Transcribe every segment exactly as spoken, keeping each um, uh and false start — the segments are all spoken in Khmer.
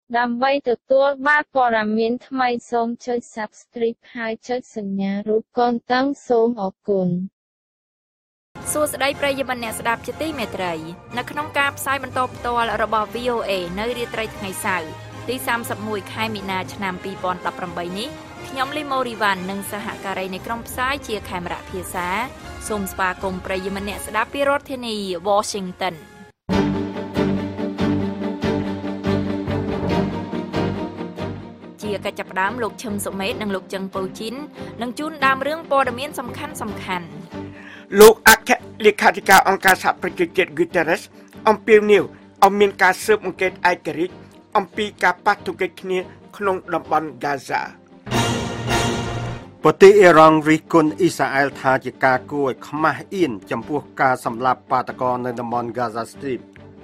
ដើម្បីទទួលបានព័ត៌មានថ្មីសូមចុច Subscribe ហើយចុចសញ្ញារូបកូនតឹងសូមអរគុណសួស្តីប្រិយមិត្តអ្នកស្ដាប់ជាទីមេត្រីនៅក្នុងការផ្សាយបន្តផ្ទាល់របស់ វី អូ អេ នៅរាត្រីថ្ងៃសៅរ៍ទីសាមសិបមួយខែមីនាឆ្នាំពីរពាន់ដប់ប្រាំបីនេះខ្ញុំលីម៉ូរីវ៉ាន់និងសហការីនៃក្រុមផ្សាយជាខេមរៈភាសាសូមស្វាគមន៍ប្រិយមិត្តអ្នកស្ដាប់ពីរដ្ឋធានី Washingtonជាកិច្ចចាប់ផ្ដើមលោកឈឹមសុមេតនិងលោកចឹងពៅជីននឹងជូនដើមរឿងព័ត៌មានសំខាន់សំខាន់លោកអគ្គលេខាធិការអង្គការសហប្រជាជាតិ Guterres អំពាវនាវឲ្យមានការស៊ើបអង្កេតឯករាជ្យអំពីការប៉ះទង្គិចគ្នាក្នុងតំបន់ Gaza ប្រទេសអ៊ីរ៉ង់រិះគន់អ៊ីស្រាអែលថាជាការគួរឲ្យខ្មាស់អៀនចំពោះការសម្លាប់បាតកោនៅតំបន់ Gaza Strip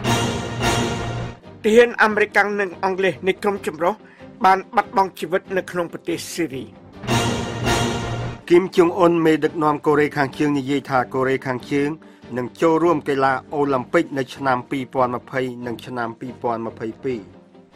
ទាហានអាមេរិកនិងអង់គ្លេសនៃក្រុមចម្រុះបានបាត់បង់ជីវិតនៅក្នុងប្រទេសស៊ីរីគីមជុងអ៊ុនមេដឹកនាំកូរ៉េខាងជើងនិយាយថាកូរ៉េខាងជើងនឹងចូលរួមកីឡាអូឡ িম্প ពិកនៅឆ្នាំពីរពាន់ยี่สิบនិងឆ្នាំពីរពាន់ยี่สิบสอง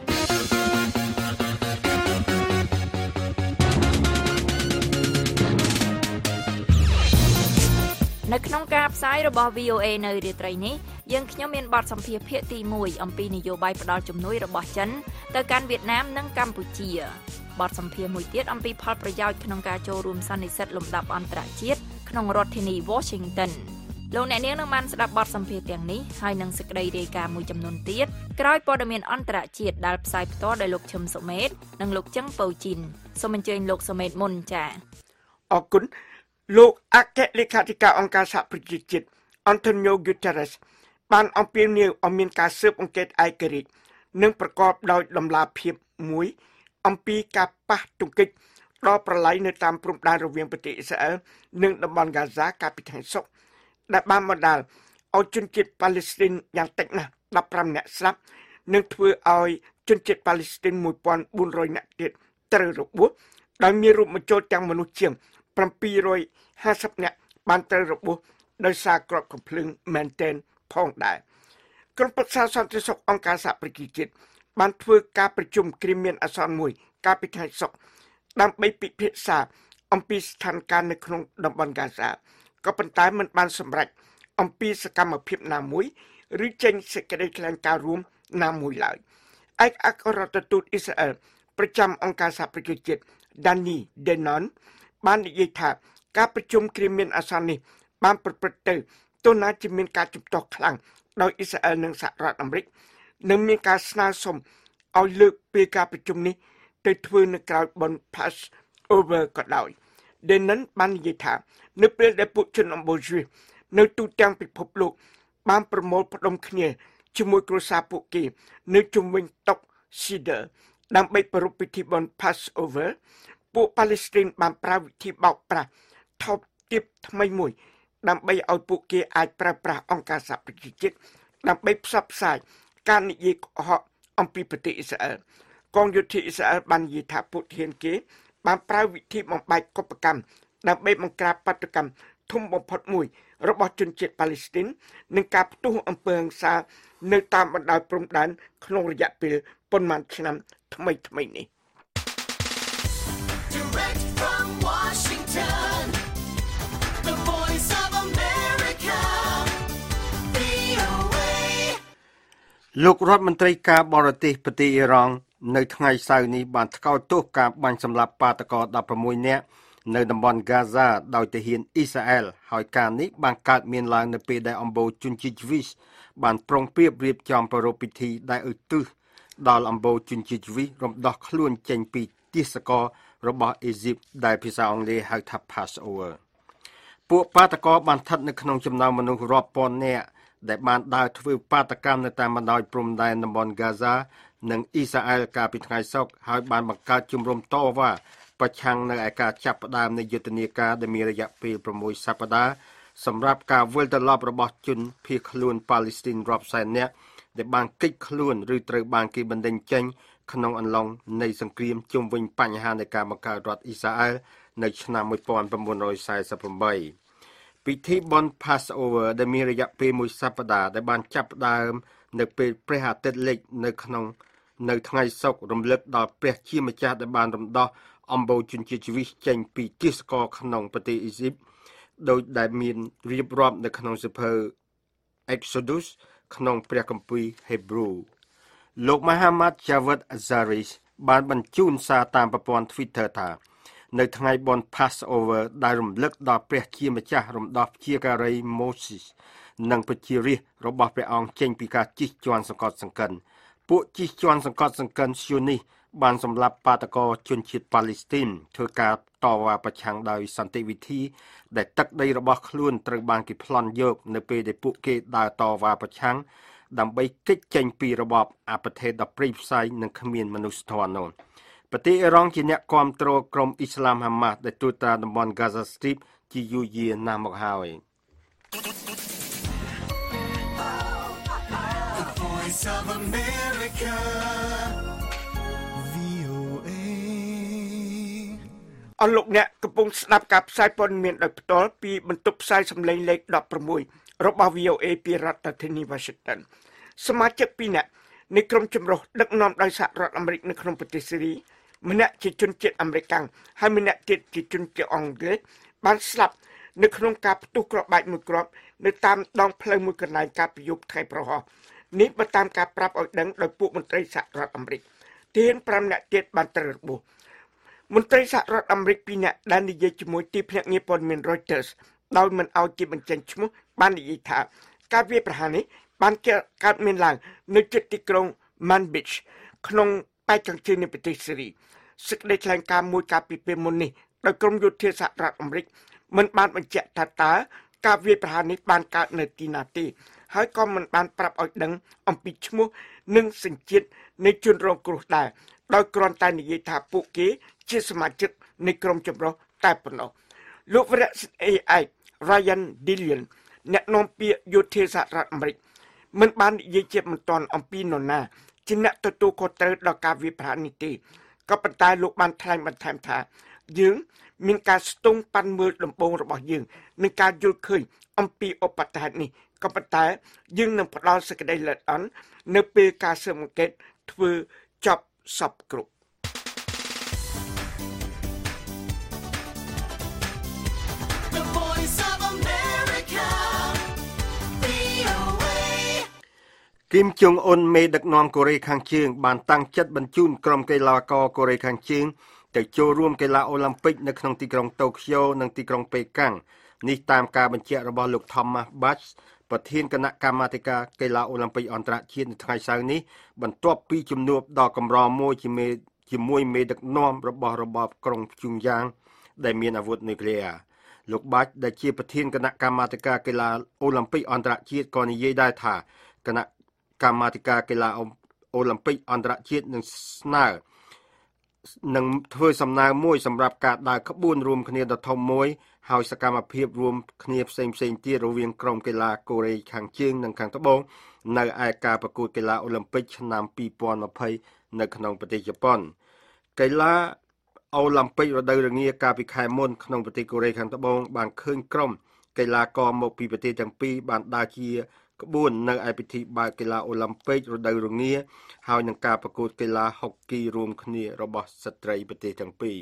នៅក្នុងការផ្សាយរបស់ វី អូ អេ នៅរាត្រីនេះយើងខ្ញុំមានបទសម្ភាសន៍ភាគទីមួយអំពីនយោបាយផ្ដល់ជំនួយរបស់ចិនទៅកាន់វៀតណាមនិងកម្ពុជាបទសម្ភាសន៍មួយទៀតអំពីផលប្រយោជន៍ក្នុងការចូលរួមសន្និសីទលំដាប់អន្តរជាតិក្នុងរដ្ឋធានី Washington លោកអ្នកនាងនឹងបានស្ដាប់បទសម្ភាសន៍ទាំងនេះហើយនឹងសេចក្តីរាយការណ៍មួយចំនួនទៀតក្រោយព័ត៌មានអន្តរជាតិដែលផ្សាយផ្ទាល់ដោយលោកឈឹមសុមេតនិងលោកចឹងពៅជីនសូមអញ្ជើញលោកសុមេតមុនចា៎អរគុណលោកអគ្គលេខាធិការអង្គការសហប្រជាជាតិ Antonio Guterres បានអំពាវនាវឲ្យមានការស៊ើបអង្កេតឯករាជ្យនិងប្រកបដោយតម្លាភាពមួយអំពីការប៉ះទង្គិចដល់ប្រឡាយនៅតាមព្រំដែនរវាងប្រទេសអ៊ីស្រាអែលនិងតំបន់ Gaza កាលពីថ្ងៃសុក្រដែលបានបណ្ដាលឲ្យជនជាតិប៉ាឡេស្ទីនយ៉ាងតិចណាស់ដប់ប្រាំនាក់ស្លាប់និងធ្វើឲ្យជនជាតិប៉ាឡេស្ទីនមួយពាន់បួនរយនាក់ទៀតត្រូវរបួសដោយមានរួមបញ្ចូលទាំងមនុស្សជាងbảy trăm hai mươiនាក់បានត្រូវរបួសដោយសារគ្រាប់កាំភ្លើងមែនទែនផងដែរក្រុមប្រឹក្សាសន្តិសុខអង្គការសហប្រជាជាតិបានធ្វើការប្រជុំគ្រាមានអាសន្នមួយកាលពីថ្ងៃសុក្រដើម្បីពិភាក្សាអំពីស្ថានភាពនៅក្នុងតំបន់ Gaza ក៏ប៉ុន្តែមិនបានសម្រេចអំពីសកម្មភាពណាមួយឬចេញសេចក្តីថ្លែងការណ៍រួមណាមួយឡើយឯកអគ្គរដ្ឋទូតអ៊ីស្រាអែលប្រចាំអង្គការសហប្រជាជាតិ Danny Danon បាននិយាយថាការប្រជុំគ្រាមានអាសន្ននេះបានប្រព្រឹត្តទៅទោះណាជាមានការជំទាស់ខ្លាំងដោយអ៊ីស្រាអែលនិងសហរដ្ឋអាមេរិកនិងមានការស្នើសុំឲ្យលើកពេលការប្រជុំនេះទៅធ្វើនៅក្រៅបុណ្យ Passover ក៏ដោយ Denon បាននិយាយថានៅពេលដែលពួកជនអម្បូរយួននៅទូទាំងពិភពលោកបានប្រមូលផ្ដុំគ្នាជាមួយគ្រួសារពួកគេនៅជុំវិញតុ Seder ដើម្បីប្រារព្ធពិធីបុណ្យ Passover ពួកប៉ាឡេស្ទីនបានប្រើវិធីបោកប្រាស់ថោកទាបថ្មីមួយដើម្បីឲ្យពួកគេអាចប្រើប្រាស់អង្គការសហប្រជាជាតិដើម្បីផ្សព្វផ្សាយការនិយាយកុហកអំពីប្រទេសអ៊ីស្រាអែលកងយោធាអ៊ីស្រាអែលបាននិយាយថាពួកធានគេបានប្រើវិធីបំបែកកុបកម្មដើម្បីបង្ក្រាបបាតុកម្មធំបំផុតមួយរបស់ជនជាតិប៉ាឡេស្ទីននិងការផ្ទុះអំពើហិង្សានៅតាមបណ្ដោយព្រំដែនក្នុងរយៈពេលប៉ុន្មានឆ្នាំថ្មីថ្មីនេះ Direct from Washington, the voice of America, វី អូ เอលោករដ្ឋមន្ត្រីការបរទេសប្រទេសអ៊ីរ៉ង់នៅថ្ងៃសៅរ៍នេះបានថ្កោលទោសការបាញ់សម្លាប់បាតកោដប់ប្រាំមួយនាក់នៅតំបន់ Gaza ដោយទាហានអ៊ីស្រាអែលហើយការនេះបានកើតមានឡើងនៅពេលដែលអំបូរជនជាតិជីវីសបានប្រុងប្រៀបរៀបចំប្រារព្ធពិធីដែលឧទ្ទិសដល់អំបូរជនជាតិជីវីសរំដោះខ្លួនចេញពីទាសកររបស់អេស៊ីបដែលភាសាអង់គ្លេសហៅថា Passover ពួកបាតកោបានស្ថិតនៅក្នុងចំណោមមនុស្សរាប់ពាន់នាក់ដែលបានដើរធ្វើបាតកម្មនៅតាមបណ្ដោយព្រំដែនតំបន់ Gaza និងអ៊ីស្រាអែលកាលពីថ្ងៃសុក្រហើយបានបង្កើតជំរំតវ៉ាប្រឆាំងនៅឯការចាប់ផ្ដើមនៃយុទ្ធនាការដែលមានរយៈពេលប្រាំមួយសប្តាហ៍សម្រាប់ការវិលត្រឡប់របស់ជនភៀសខ្លួនប៉ាឡេស្ទីនរាប់សែននាក់ដែលបានគេចខ្លួនឬត្រូវបានគេបណ្តេញចេញក្នុងអំឡុងនៃសង្គ្រាមជុំវិញបញ្ហានៃការបង្កើតរដ្ឋអ៊ីស្រាអែលនៅឆ្នាំnineteen forty-eightពិធីបុណ្យ Passover ដែលមានរយៈពេលមួយសប្តាហ៍ដែលបានចាប់ផ្ដើមនៅពេលព្រះអាទិត្យលិចនៅក្នុងនៅថ្ងៃសុក្ររំលឹកដល់ព្រះជាម្ចាស់ដែលបានរំដោះអំបូរជនជាតិជីវិតចេញពីទាសករក្នុងប្រទេសអ៊ីស៊ីបដោយដែលមានរៀបរាប់នៅក្នុងសៀវភៅ Exodus ក្នុងព្រះគម្ពីរ Hebrew លោក Muhammad Javad Azaris បានបញ្ជូនសារតាមប្រព័ន្ធ Twitter ថានៅថ្ងៃបុណ្យ Passover ដែលរំលឹកដល់ព្រះជាម្ចាស់រំដោះព្យាការី Moses និងប្រជារាស្ត្ររបស់ព្រះអង្គចេញពីការជិះជាន់សង្កត់សង្កិនពួកជិះជាន់សង្កត់សង្កិន Zionis បានសម្លាប់បាតកោជនជាតិប៉ាឡេស្ទីនធ្វើការតវ៉ាប្រឆាំងដោយសន្តិវិធីដែលទឹកដីរបស់ខ្លួនត្រូវបានគេប្លន់យកនៅពេលដែលពួកគេដើរតវ៉ាប្រឆាំងដើម្បីគេចចេញពីរបបអបថេរដ៏ព្រៃផ្សៃនិងគ្មានមនុស្សធម៌នោះប្រទេសអ៊ីរ៉ង់ជាអ្នកគាំទ្រក្រុមអ៊ីស្លាមហាម៉ាស់ដែលទូតាតំបន់ Gaza Strip ជាយូរយារណាស់មកហើយ The Voice of America អស់លោកអ្នកកំពុងស្ដាប់ការផ្សាយព័ត៌មានដោយផ្ទាល់ពីបន្ទប់ផ្សាយសម្លេងលេខដប់ប្រាំមួយរបស់ វី អូ អេ ពីរដ្ឋធានី Washington សមាជិកពីរនាក់នៃក្រុមចម្រុះដឹកនាំដោយសហរដ្ឋអាមេរិកនៅក្នុងប្រទេសស៊េរីម្នាក់ជាជនជាតិអាមេរិកហើយម្នាក់ទៀតជាជនជាតិអង់គ្លេសបានស្លាប់នៅក្នុងការផ្ទុះគ្រាប់បែកមួយគ្រាប់នៅតាមដងផ្លូវមួយកន្លែងកាលពីយប់ថ្ងៃប្រហោះនេះបើតាមការប្រាប់ឲ្យដឹងដោយពួកមន្ត្រីសហរដ្ឋអាមេរិកទាហានប្រាំនាក់ទៀតបានត្រូវរបួសមន្ត្រីសហរដ្ឋអាមេរិកពីរនាក់ដែលនិយាយជាមួយទីភ្នាក់ងារព័ត៌មាន Reuters ដោយមិនឲ្យគេបញ្ចេញឈ្មោះបាននិយាយថាការវាយប្រហារនេះបានកើតមានឡើងនៅជិតទីក្រុង Manbij ក្នុងប៉ែកខាងជើងនៃប្រទេសស៊េរីសេចក្តីថ្លែងការណ៍មួយកាលពីពេលមុននេះដោយក្រុមយោធាសហរដ្ឋអាមេរិកមិនបានបញ្ជាក់ថាតើការវាយប្រហារនេះបានកើតនៅទីណាទេហើយក៏មិនបានប្រាប់ឲ្យដឹងអំពីឈ្មោះនិងសញ្ជាតិនៃជនរងគ្រោះដែរដោយគ្រាន់តែនិយាយថាពួកគេជាសមាជិកនៃក្រុមចម្រុះតែប៉ុណ្ណោះលោកវរៈសិទ្ធិ អេ ఐ Ryan Dillon អ្នកនាំពាក្យយោធាសហរដ្ឋអាមេរិកមិនបាននិយាយជាមិនទាន់អំពីនរណាជាអ្នកទទួលខុសត្រូវដល់ការវាយប្រហារនេះទេក៏ប៉ុន្តែលោកបានថ្លែងបន្ថែមថាយើងមានការស្ទង់ប៉ាន់មើលដំបូងរបស់យើងនឹងការយល់ឃើញអំពីឧបទ្ទហេតុនេះក៏ប៉ុន្តែយើងនឹងផ្ដល់សេចក្តីល្អិតអន់នៅពេលការស៊ើបអង្កេតធ្វើចប់សពគ្រប់ The Voice of America វី អូ អេគីមជុងអ៊ុនមេដឹកនាំកូរ៉េខាងជើងបានតាំងចិត្តបញ្ជូនក្រុមកីឡាករកូរ៉េខាងជើងទៅចូលរួមកីឡាអូឡ িম্প ិកនៅក្នុងទីក្រុងតូក្យូនិងទីក្រុងប៉េកាំងនេះតាមការបញ្ជាក់របស់លោក Thomas Bach ប្រធានគណៈកម្មាធិការកីឡាអូឡ িম্প ិកអន្តរជាតិនៅថ្ងៃសៅរ៍នេះបន្ទាប់ពីជំនួបដ៏កម្រមួយជាមួយជាមួយមេដឹកនាំរបស់របបក្រុងព្យុងយ៉ាងដែលមានអាវុធនុយក្លេអ៊ែរលោក Bach ដែលជាប្រធានគណៈកម្មាធិការកីឡាអូឡ িম্প ិកអន្តរជាតិក៏និយាយដែរថាគណៈកម្មាធិការកីឡាអូឡ িম্প ិកអន្តរជាតិនឹងស្នើនឹងធ្វើសំណើមួយសម្រាប់ការដើរក្បួនរួមគ្នាដ៏ធំមួយហើយសកម្មភាពរួមគ្នាផ្សេងៗទៀតរវាងក្រុមកីឡាកូរ៉េខាងជើងនិងខាងត្បូងនៅឯការប្រកួតកីឡាអូឡ িম্প ិកឆ្នាំពីរពាន់ยี่สิบនៅក្នុងប្រទេសជប៉ុនកីឡាអូឡ িম্প ិករដូវរងាកាលពីខែមុនក្នុងប្រទេសកូរ៉េខាងត្បូងបានឃើញក្រុមកីឡាករមកពីប្រទេសទាំងពីរបានដើរជាក្បួននៅឯពិធីបើកកីឡាអូឡ িম্প ិករដូវរងាហើយនឹងការប្រកួតកីឡាហុកគីរួមគ្នារបស់ស្ត្រីប្រទេសទាំងពីរ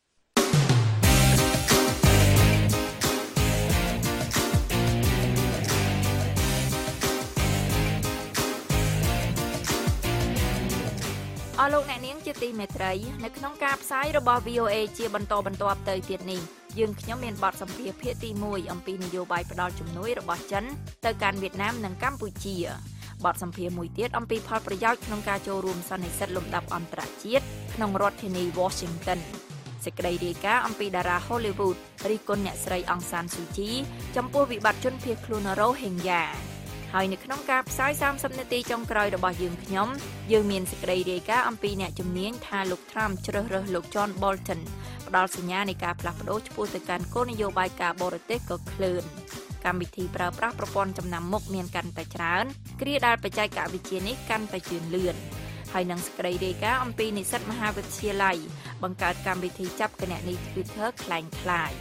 អស់លោកអ្នកនាងជាទីមេត្រីនៅក្នុងការផ្សាយរបស់ វី អូ អេ ជាបន្តបន្ទាប់ទៅទៀតនេះយើងខ្ញុំមានបទសម្ភាសន៍ភាគទីមួយអំពីនយោបាយផ្ដល់ជំនួយរបស់ចិនទៅកាន់វៀតណាមនិងកម្ពុជាបទសម្ភាសន៍មួយទៀតអំពីផលប្រយោជន៍ក្នុងការចូលរួមសន្និសីទលំដាប់អន្តរជាតិក្នុងរដ្ឋធានី Washington សេចក្តីរាយការណ៍អំពីតារា Hollywood រិះគន់អ្នកស្រីអង្សានស៊ូជីចំពោះវិបត្តិជនភៀសខ្លួនរ៉ូហិញយ៉ាហើយនៅក្នុងការផ្សាយសាមសិបនាទីចុងក្រោយរបស់យើងខ្ញុំយើងមានសេចក្តីរាយការណ៍អំពីអ្នកជំនាញថាលោក Trump ជ្រើសរើសលោក John Bolton ផ្ដល់សញ្ញានៃការផ្លាស់ប្ដូរឆ្ពោះទៅកាន់គោលនយោបាយការបរទេសក៏ឃ្លើនកម្មវិធីប្រើប្រាស់ប្រព័ន្ធចំណាំមុខមានកាន់តែច្រើនគ្រាដែលបច្ចេកវិទ្យានេះកាន់តែជឿនលឿនហើយនឹងសេចក្តីរាយការណ៍អំពីនិស្សិតមហាវិទ្យាល័យបង្កើតកម្មវិធីចាប់គណនី Twitter คล้ายៗ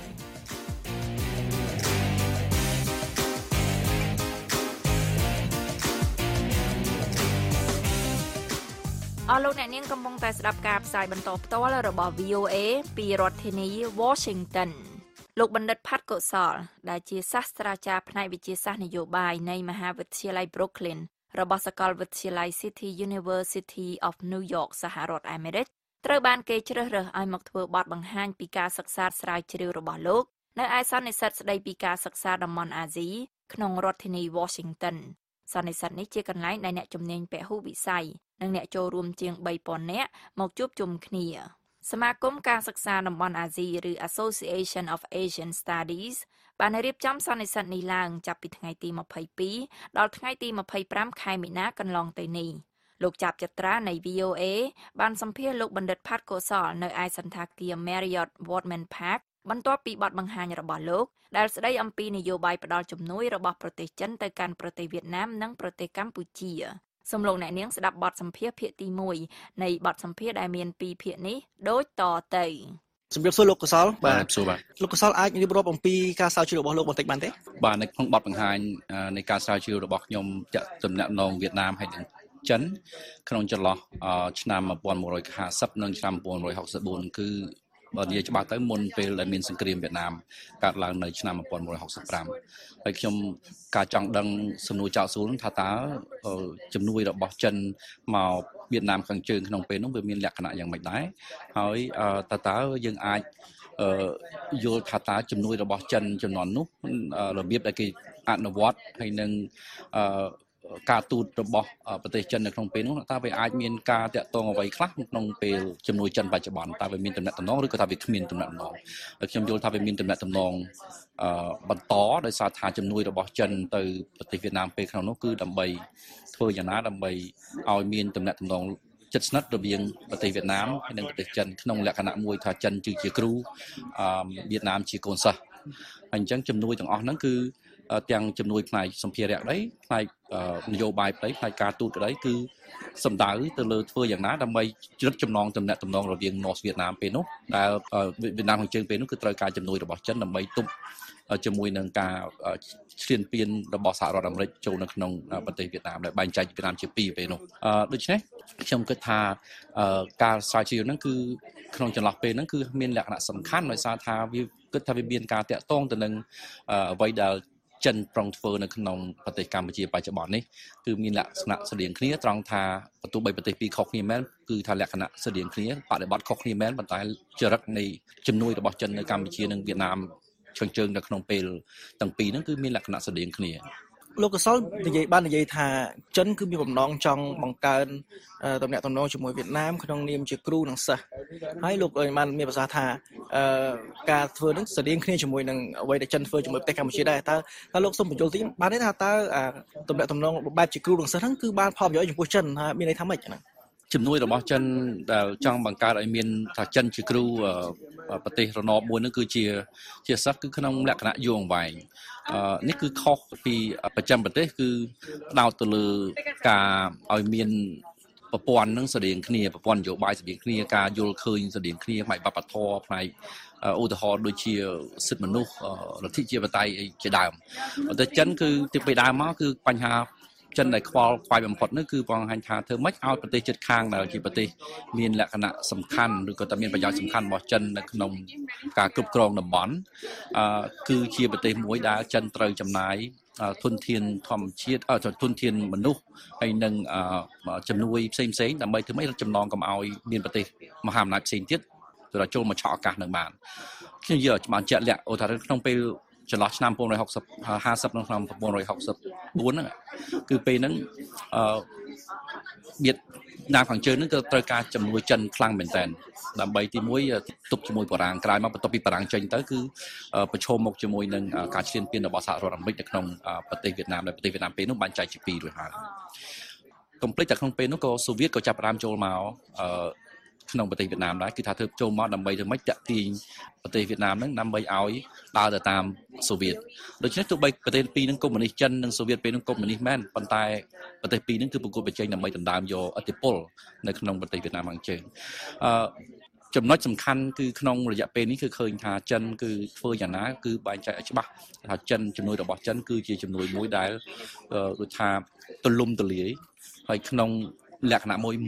អស់លោកអ្នកនាងកំពុងតែស្ដាប់ការផ្សាយបន្តផ្ទាល់របស់ វី អូ เอ ពីរដ្ឋធានី Washington លោកបណ្ឌិតផាត់កុសលដែលជាសាស្ត្រាចារ្យផ្នែកវិទ្យាសាស្ត្រនយោបាយនៃមហាវិទ្យាល័យ Brooklyn របស់សាកលវិទ្យាល័យ City University of New York សហរដ្ឋអាមេរិកត្រូវបានគេជ្រើសរើសឲ្យមកធ្វើបទបង្ហាញពីការសិក្សាស្រាវជ្រាវរបស់លោកនៅឯសន្និសីទស្ដីពីការសិក្សាតំបន់អាស៊ីក្នុងរដ្ឋធានី Washington សន្និសីទនេះជាកន្លែងដែលអ្នកជំនាញពហុវិស័យនិងអ្នកចូលរួមជាង បីពាន់ នាក់មកជួបជុំគ្នាសមាគមការសិក្សាតំបន់អាស៊ីឬ Association of Asian Studies បានរៀបចំសន្និសីទនេះឡើងចាប់ពីថ្ងៃទីម្ភៃពីរដល់ថ្ងៃទីម្ភៃប្រាំខែមីនាកន្លងទៅនេះលោកចាប់ចត្រានៃ វី អូ เอ បានសម្ភាសន៍លោកបណ្ឌិតផាត់កុសលនៅឯសន្តាគារ Marriott Woodman Park បន្ទាប់ពីបទបង្ហាញរបស់លោកដែលស្ដីអំពីនយោបាយផ្ដាល់ជំនួយរបស់ប្រទេសចិនទៅកាន់ប្រទេសវៀតណាមនិងប្រទេសកម្ពុជាសូមលោកអ្នកនាងស្ដាប់បទសម្ភាសន៍ភាគទីមួយនៃបទសម្ភាសន៍ដែលមានពីរភាគនេះដូចតទៅសម្រាប់សួរលោកកុសលបាទសួរបាទលោកកុសលអាចរៀបរាប់អំពីការស្រាវជ្រាវរបស់លោកបន្តិចបានទេបាទនៅក្នុងបទបង្ហាញនៃការស្រាវជ្រាវរបស់ខ្ញុំចាក់តំណាក់នងវៀតណាមហើយនិងចិនក្នុងចន្លោះឆ្នាំmột nghìn một trămห้าสิบនិងឆ្នាំmột nghìn một trăm sáu mươi tưគឺបើនិយាយច្បាស់ទៅមុនពេលដែលមានសង្គ្រាមវៀតណាមកើតឡើងនៅឆ្នាំmột nghìn một trăm sáu mươi lămហើយខ្ញុំការចង់ដឹងសំណួរចោទសួរថាតើជំនួយរបស់ចិនមកវៀតណាមខាងជើងក្នុងពេលនោះវាមានលក្ខណៈយ៉ាងម៉េចដែរហើយតើតើយើងអាចយល់ថាតើជំនួយរបស់ចិនចំនួននោះរបៀបដែលគេអនុវត្តហើយនឹងការទូតរបស់ប្រទេសចិននៅក្នុងពេលនោះតើវាអាចមានការតាក់ទងអ្វីខ្លះក្នុងពេលជំនួយចិនបច្ចុប្បន្នតើវាមានតំណែងតំណងឬក៏ថាវាគ្មានតំណែងតំណងខ្ញុំយល់ថាវាមានតំណែងតំណងបន្តដោយសារថាជំនួយរបស់ចិនទៅប្រទេសវៀតណាមពេលក្នុងនោះគឺដើម្បីធ្វើយ៉ាងណាដើម្បីឲ្យមានតំណែងតំណងជិតស្និទ្ធរវាងប្រទេសវៀតណាមហើយនិងប្រទេសចិនក្នុងលក្ខណៈមួយថាចិនជាគ្រូវៀតណាមជាកូនសិស្សហើយអញ្ចឹងជំនួយទាំងអស់ហ្នឹងគឺទាំងជំនួយផ្នែកសម្ភារៈក្តីផ្នែកនយោបាយក្តីផ្នែកការទូតក្តីគឺសំដៅទៅលើធ្វើយ៉ាងណាដើម្បីជ្រិតចំណងតំណែងតំណងរវាង North វៀតណាមពេលនោះដែលវៀតណាមខាងជើងពេលនោះគឺត្រូវការជំនួយរបស់ចិនដើម្បីទប់ជាមួយនឹងការឈ្លានពានរបស់សហរដ្ឋអាមេរិកចូលនៅក្នុងប្រទេសវៀតណាមដែលបែងចែកវៀតណាមជាពីរពេលនោះដូច្នេះខ្ញុំគិតថាការស្រាវជ្រាវហ្នឹងគឺក្នុងចន្លោះពេលហ្នឹងគឺមានលក្ខណៈសំខាន់ដោយសារថាវាគិតថាវាមានការតាក់ទងទៅនឹងអ្វីដែលចិនប្រងធ្វើនៅក្នុងប្រទេសកម្ពុជាបច្ចុប្បន្ននេះគឺមានលក្ខណៈស្តៀងគ្នាត្រង់ថាបន្ទោះបីប្រទេសពីរខុសគ្នាមែនគឺថាលក្ខណៈស្តៀងគ្នាបដិបត្តិខុសគ្នាមែនប៉ុន្តែចរិតនៃជំនួយរបស់ចិននៅកម្ពុជានិងវៀតណាមជើងជើងនៅក្នុងពេលទាំងពីរហ្នឹងគឺមានលក្ខណៈស្តៀងគ្នាលោកកុសលនិយាយបាននិយាយថាចិនគឺមានបំណងចង់បង្កើនតំណែងតំណងជាមួយវៀតណាមក្នុងនាមជាគ្រូនិងសិស្សហើយលោកបានមានប្រសាសន៍ថាការធ្វើនឹងស្តៀងគ្នាជាមួយនឹងអ្វីដែលចិនធ្វើជាមួយប្រទេសកម្ពុជាដែរតើតើលោកសូមបញ្យល់ទីបានទេថាតើតំណែងតំណងបែបជាគ្រូនិងសិស្សហ្នឹងគឺបានផលប្រយោជន៍ចំពោះចិនថាមានន័យថាម៉េចហ្នឹងជំនួយរបស់ចិនដែលចង់បង្កើតឲ្យមានថាចិនជាគ្រូប្រទេសរណបមួយនោះគឺជាជាសិស្សគឺក្នុងលក្ខណៈយូរអង្វែងនេះគឺខុសពីប្រចាំប្រទេសគឺផ្ដោតទៅលើការឲ្យមានប្រព័ន្ធនឹងស្តៀងគ្នាប្រព័ន្ធនយោបាយស្តៀងគ្នាការយល់ឃើញស្តៀងគ្នាផ្នែកវប្បធម៌ផ្នែកឧទាហរណ៍ដូចជាសិទ្ធិមនុស្សលទ្ធិជាបតៃជាដើមតែចិនគឺទីពីដើមមកគឺបញ្ហាចិនដែលខ្វល់ខ្វាយបំផុតនោះគឺបង្ហាញថាធ្វើម៉េចឲ្យប្រទេសជិតខាងដែលជាប្រទេសមានលក្ខណៈសំខាន់ឬក៏តែមានប្រយោជន៍សំខាន់របស់ចិននៅក្នុងការគ្រប់គ្រងតំបន់គឺជាប្រទេសមួយដែលចិនត្រូវចំណាយធនធានធម្មជាតិធនធានមនុស្សហើយនឹងជំនួយផ្សេងផ្សេងដើម្បីធ្វើម៉េចរកចំណងកុំឲ្យមានប្រទេសមហាអំណាចផ្សេងទៀតទៅចូលមកឆក់ឱកាសនឹងបានខ្ញុំនិយាយបានជាក់លាក់អូថាក្នុងពេលចន្លោះឆ្នាំmột nghìn chín trămห้าสิบនិងឆ្នាំmột nghìn chín trăm sáu mươi tưហ្នឹងគឺពេលហ្នឹងអឺវៀតណាមខាងជើងហ្នឹងក៏ត្រូវការជំនួយចិនខ្លាំងមែនតើដើម្បីទីមួយទប់ជាមួយបារាំងក្រោយមកបន្ទាប់ពីបារាំងចេញទៅគឺប្រឈមមុខជាមួយនឹងការឈ្លានពានរបស់សហរដ្ឋអាមេរិកនៅក្នុងប្រទេសវៀតណាមដែលប្រទេសវៀតណាមពេលនោះបានចែកជាពីររួចហើយកុំភ្លេចតែក្នុងពេលនោះក៏សូវៀតក៏ចាប់ផ្ដើមចូលមកអឺក្នុងប្រទេសវៀតណាមដែរគឺថាធ្វើចូលមកដើម្បីធ្វើម៉េចតាក់ទាញប្រទេសវៀតណាមហ្នឹងដើម្បីឲ្យដើរទៅតាមសូវៀតដូច្នេះទោះបីប្រទេសពីរហ្នឹងកុម្មុយនីសចិននិងសូវៀតពេលហ្នឹងកុម្មុយនីសមែនប៉ុន្តែប្រទេសពីរហ្នឹងគឺប្រកួតប្រជែងដើម្បីដណ្ដើមយកឥទ្ធិពលនៅក្នុងប្រទេសវៀតណាមខាងជើងអឺចំណុចសំខាន់គឺក្នុងរយៈពេលនេះគឺឃើញថាចិនគឺធ្វើយ៉ាងណាគឺបែងចែកឲ្យច្បាស់ថាចិនជំនួយរបស់ចិនគឺជាជំនួយមួយដែលដូចថាទលំទលាយហើយក្នុងលក្ខណៈមួយមិត្ត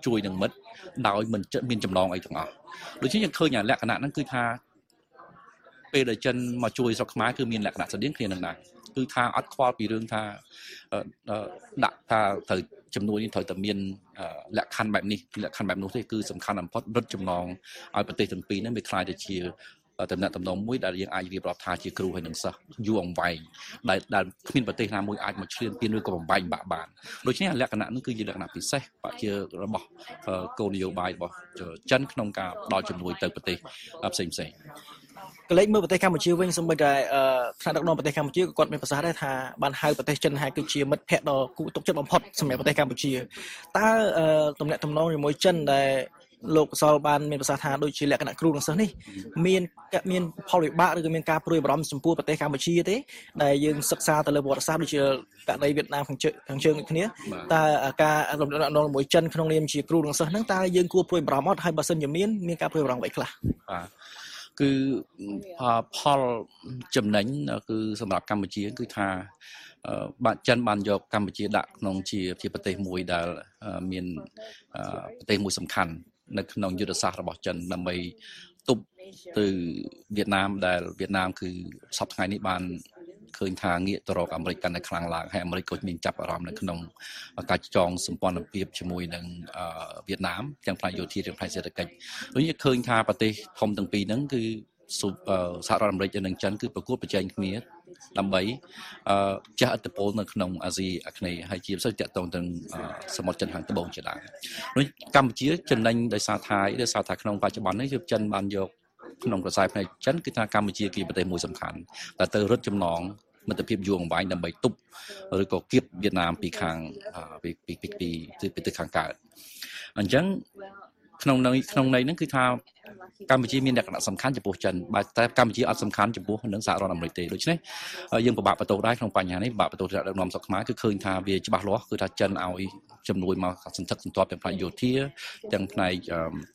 ជួយនឹងមិត្តដោយមិនមានចំណងអីទាំងអស់ដូច្នេះយើងឃើញអាលក្ខណៈហ្នឹងគឺថាពេលដែលចិនមកជួយស្រុកខ្មែរគឺមានលក្ខណៈស្តៀងគ្នានឹងដែរគឺថាអត់ខ្វល់ពីរឿងថាដាក់ថាត្រូវចំនួននេះត្រូវតែមានលក្ខខណ្ឌបែបនេះលក្ខខណ្ឌបែបនោះទេគឺសំខាន់បំផុតរឹតចំណងឲ្យប្រទេសទាំងពីរហ្នឹងវាខ្លាយទៅជាតំណែងតំណងមួយដែលយើងអាចរៀបរាប់ថាជាគ្រូហើយនឹងសិស្សយូរអង្វែងដែលដែលគ្មានប្រទេសណាមួយអាចមកឈ្លានពានឬក៏បំបែកបាក់បានដូច្នេះលក្ខណៈនេះគឺជាលក្ខណៈពិសេសជារបស់គោលនយោបាយរបស់ចិនក្នុងការផ្ដល់ជំនួយទៅប្រទេសផ្សេងផ្សេងកលេចមើលប្រទេសកម្ពុជាវិញសូម្បីតែថ្នាក់ដឹកនាំប្រទេសកម្ពុជាក៏គាត់មានប្រសាសន៍ដែរថាបានហៅប្រទេសចិនថាគឺជាមិត្តភក្តិដ៏គួរទុកចិត្តបំផុតសម្រាប់ប្រទេសកម្ពុជាតើតំណែងតំណងជាមួយចិនដែលលោកកសលបានមានប្រសាសន៍ថាដូចជាលក្ខណៈគ្រូនិងសិស្សនេះមានមានផលវិបាកឬក៏មានការព្រួយបារម្ភចំពោះប្រទេសកម្ពុជាទេដែលយើងសិក្សាទៅលើប្រវត្តិសាស្ត្រដូចជាករណីវៀតណាមខាងជើងខាងជើងដូចគ្នាតើការតំណែងតំណងជាមួយចិនក្នុងនាមជាគ្រូនិងសិស្សហ្នឹងតើយើងគួរព្រួយបារម្ភអត់ហើយបើសិនជាមានមានការព្រួយបារម្ភអ្វីខ្លះបាទគឺផលចំណេញគឺសម្រាប់កម្ពុជាគឺថាបាទចិនបានយកកម្ពុជាដាក់ក្នុងជាជាប្រទេសមួយដែលមានប្រទេសមួយសំខាន់នៅក្នុងយុទ្ធសាស្ត្ររបស់ចិនដើម្បីទប់ទៅវៀតណាមដែលវៀតណាមគឺសប្តាហ៍ថ្ងៃនេះបានឃើញថាងាកទៅរកអាមេរិកកាន់តែខ្លាំងឡើងហើយអាមេរិកក៏មានចាប់អារម្មណ៍នៅក្នុងការចងសម្ព័ន្ធភាពជាមួយនឹងវៀតណាមទាំងផ្នែកយោធាទាំងផ្នែកសេដ្ឋកិច្ចដូចយើងឃើញថាប្រទេសធំទាំងពីរហ្នឹងគឺសហរដ្ឋអាមេរិកនិងចិនគឺប្រកួតប្រជែងគ្នាដើម្បីជះឥទ្ធិពលនៅក្នុងអាស៊ីអាគ្នេយ៍ហើយជាពិសេសទាក់ទងទាំងសមុទ្រចិនខាងត្បូងជាដើមដូចកម្ពុជាចំណេញដោយសារថាដោយសារថាក្នុងបច្ចុប្បន្ននេះគឺចិនបានយកក្នុងខ្សែផ្នែកចិនគឺថាកម្ពុជាគឺជាប្រទេសមួយសំខាន់ដែលទៅរឹតចំណងមិត្តភាពយូរអង្វែងដើម្បីទប់ឬក៏គៀបវៀតណាមពីខាងពីពីពីពីពីទៅខាងកើតអញ្ចឹងក្នុងនៅក្នុងន័យហ្នឹងគឺថាកម្ពុជាមានលក្ខណៈសំខាន់ចំពោះចិនបើតែកម្ពុជាអត់សំខាន់ចំពោះនឹងសហរដ្ឋអាមេរិកទេដូច្នេះយើងពិបាកបន្ទោសដែរក្នុងបញ្ហានេះពិបាកបន្ទោសដឹកនាំស្រុកខ្មែរគឺឃើញថាវាច្បាស់លាស់គឺថាចិនឲ្យជំនួយមកសន្ធឹកសន្ធាប់ទាំងផ្នែកយោធាទាំងផ្នែក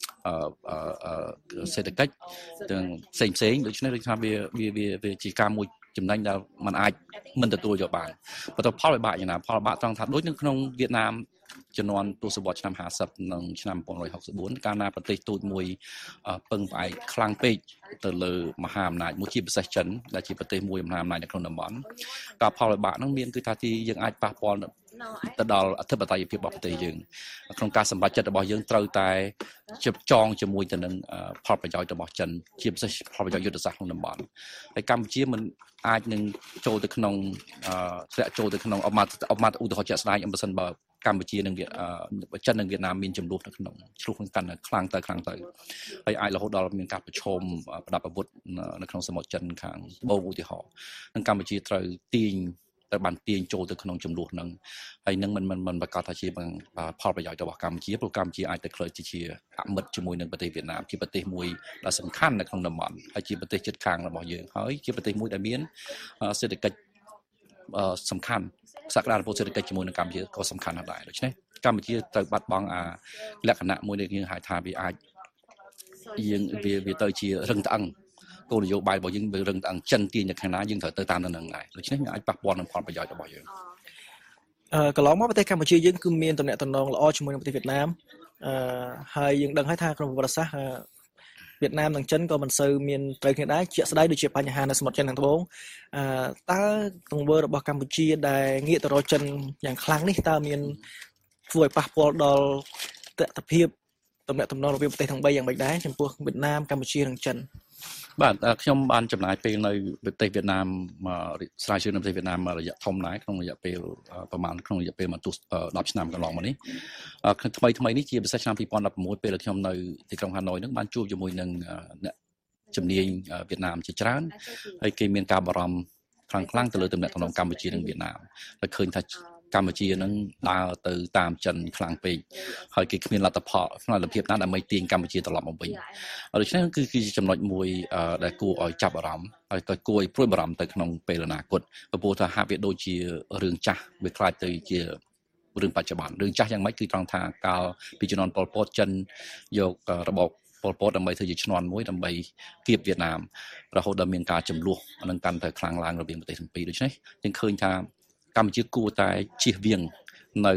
សេដ្ឋកិច្ចទាំងផ្សេងផ្សេងដូច្នេះដូចថាវាវាវាជាការមួយចំណេញដែលมันអាចមិនទទួលយកបានបន្ទាប់ផលវិបាកយ៉ាងណាផលវិបាកត្រង់ថាដូចនៅក្នុងវៀតណាមជំនាន់ទសវត្សរ៍ឆ្នាំហាសិបនិងឆ្នាំnineteen sixty-fourកាលណាប្រទេសទូតមួយពឹងផ្អែកខ្លាំងពេកទៅលើមហាអំណាចមួយជាពិសេសចិនដែលជាប្រទេសមួយមហាអំណាចនៅក្នុងតំបន់ការផលវិបាកហ្នឹងមានគឺថាទីយើងអាចប៉ះពាល់ទៅដល់អធិបតេយ្យភាពរបស់ប្រទេសយើងក្នុងការសម្រេចចិត្តរបស់យើងត្រូវតែជិបចងជាមួយទៅនឹងផលប្រយោជន៍របស់ចិនជាពិសេសផលប្រយោជន៍យុទ្ធសាស្ត្រក្នុងតំបន់ហើយកម្ពុជាមិនអាចនឹងចូលទៅក្នុងធ្លាក់ចូលទៅក្នុងអមតអមតឧទាហរណ៍ជាក់ស្ដែងអំបើសិនបើកម្ពុជានិងចិននិងវៀតណាមមានចំនួននៅក្នុងឆ្លុះកាន់តែខ្លាំងទៅខ្លាំងទៅហើយអាចរហូតដល់មានការប្រឈមប្រដាប់អាវុធនៅក្នុងសមុទ្រចិនខាងត្បូងឧទាហរណ៍និងកម្ពុជាត្រូវទាញត្រូវបានទាញចូលទៅក្នុងចំនួនហ្នឹងហើយនឹងមិនមិនមិនប្រកាសថាជាផលប្រយោជន៍របស់កម្ពុជាព្រោះកម្ពុជាអាចទៅខ្លាយជាអមិត្តជាមួយនឹងប្រទេសវៀតណាមជាប្រទេសមួយដែលសំខាន់នៅក្នុងតំបន់ហើយជាប្រទេសជិតខាងរបស់យើងហើយជាប្រទេសមួយដែលមានសេដ្ឋកិច្ចសំខាន់សក្តានុពលសេដ្ឋកិច្ចជាមួយនឹងកម្ពុជាក៏សំខាន់ណាស់ដែរដូច្នេះកម្ពុជាត្រូវបាត់បង់អាលក្ខណៈមួយដែលយើងហៅថាវាអាចយើងវាវាទៅជារឹងត្អឹងគោលនយោបាយរបស់យើងវារឹងត្អឹងចិនទាញនៅខាងណាយើងត្រូវទៅតាមនឹងដែរដូច្នេះវាអាចប៉ះពាល់នឹងផលប្រយោជន៍របស់យើងអឺកន្លងមកប្រទេសកម្ពុជាយើងគឺមានតំណែងតំណងល្អជាមួយនឹងប្រទេសវៀតណាមអឺហើយយើងដឹងហើយថាក្នុងប្រវត្តិសាស្ត្រវៀតណាមនិងចិនក៏មិនសូវមានត្រូវគ្នាដែរជាក់ស្ដែងដូចជាបញ្ហានៅសមុទ្រចិនខាងត្បូងអឺតើទង្វើរបស់កម្ពុជាដែលងាកទៅរកចិនយ៉ាងខ្លាំងនេះតើមានធ្វើឲ្យប៉ះពាល់ដល់ទស្សនវិជ្ជាតំណែងតំណងរវាងប្រទេសទាំងបីយ៉ាងម៉េចដែរចំពោះវៀតណាមកម្ពុជានិងចិនបាទខ្ញុំបានចំណាយពេលនៅប្រទេសវៀតណាមមកស្រាវជ្រាវនៅប្រទេសវៀតណាមរយៈធំដែរក្នុងរយៈពេលប្រហែលក្នុងរយៈពេលមកទស្សtenឆ្នាំកន្លងមកនេះថ្មីថ្មីនេះជាពិសេសឆ្នាំtwenty sixteenពេលដែលខ្ញុំនៅទីក្រុងហាណូយនឹងបានជួបជាមួយនឹងអ្នកជំនាញវៀតណាមជាច្រើនហើយគេមានការបារម្ភខ្លាំងខ្លាំងទៅលើទំនាក់ទំនងកម្ពុជានិងវៀតណាមហើយឃើញថាកម្ពុជានឹងដើរទៅតាមចិនខ្លាំងពេកហើយគេគ្មានលទ្ធផលក្នុងលទ្ធភាពណាដើម្បីទាញកម្ពុជាត្រឡប់មកវិញដូច្នេះគឺគឺជាចំណុចមួយដែលគួរឲ្យចាប់អារម្មណ៍ហើយក៏គួរឲ្យព្រួយបារម្ភទៅក្នុងពេលអនាគតព្រោះថាហាក់វាដូចជារឿងចាស់វាខ្លាចទៅជារឿងបច្ចុប្បន្នរឿងចាស់យ៉ាងម៉េចគឺត្រង់ថាកាលពីជំនាន់ប៉ុលពតចិនយករបបប៉ុលពតដើម្បីធ្វើជាឈ្នន់មួយដើម្បីគៀបវៀតណាមរហូតដល់មានការចំនួននឹងកាន់តែខ្លាំងឡើងរវាងប្រទេសទាំងពីរដូច្នេះយើងឃើញថាកម្ពុជាគួរតែជៀសវាងនៅ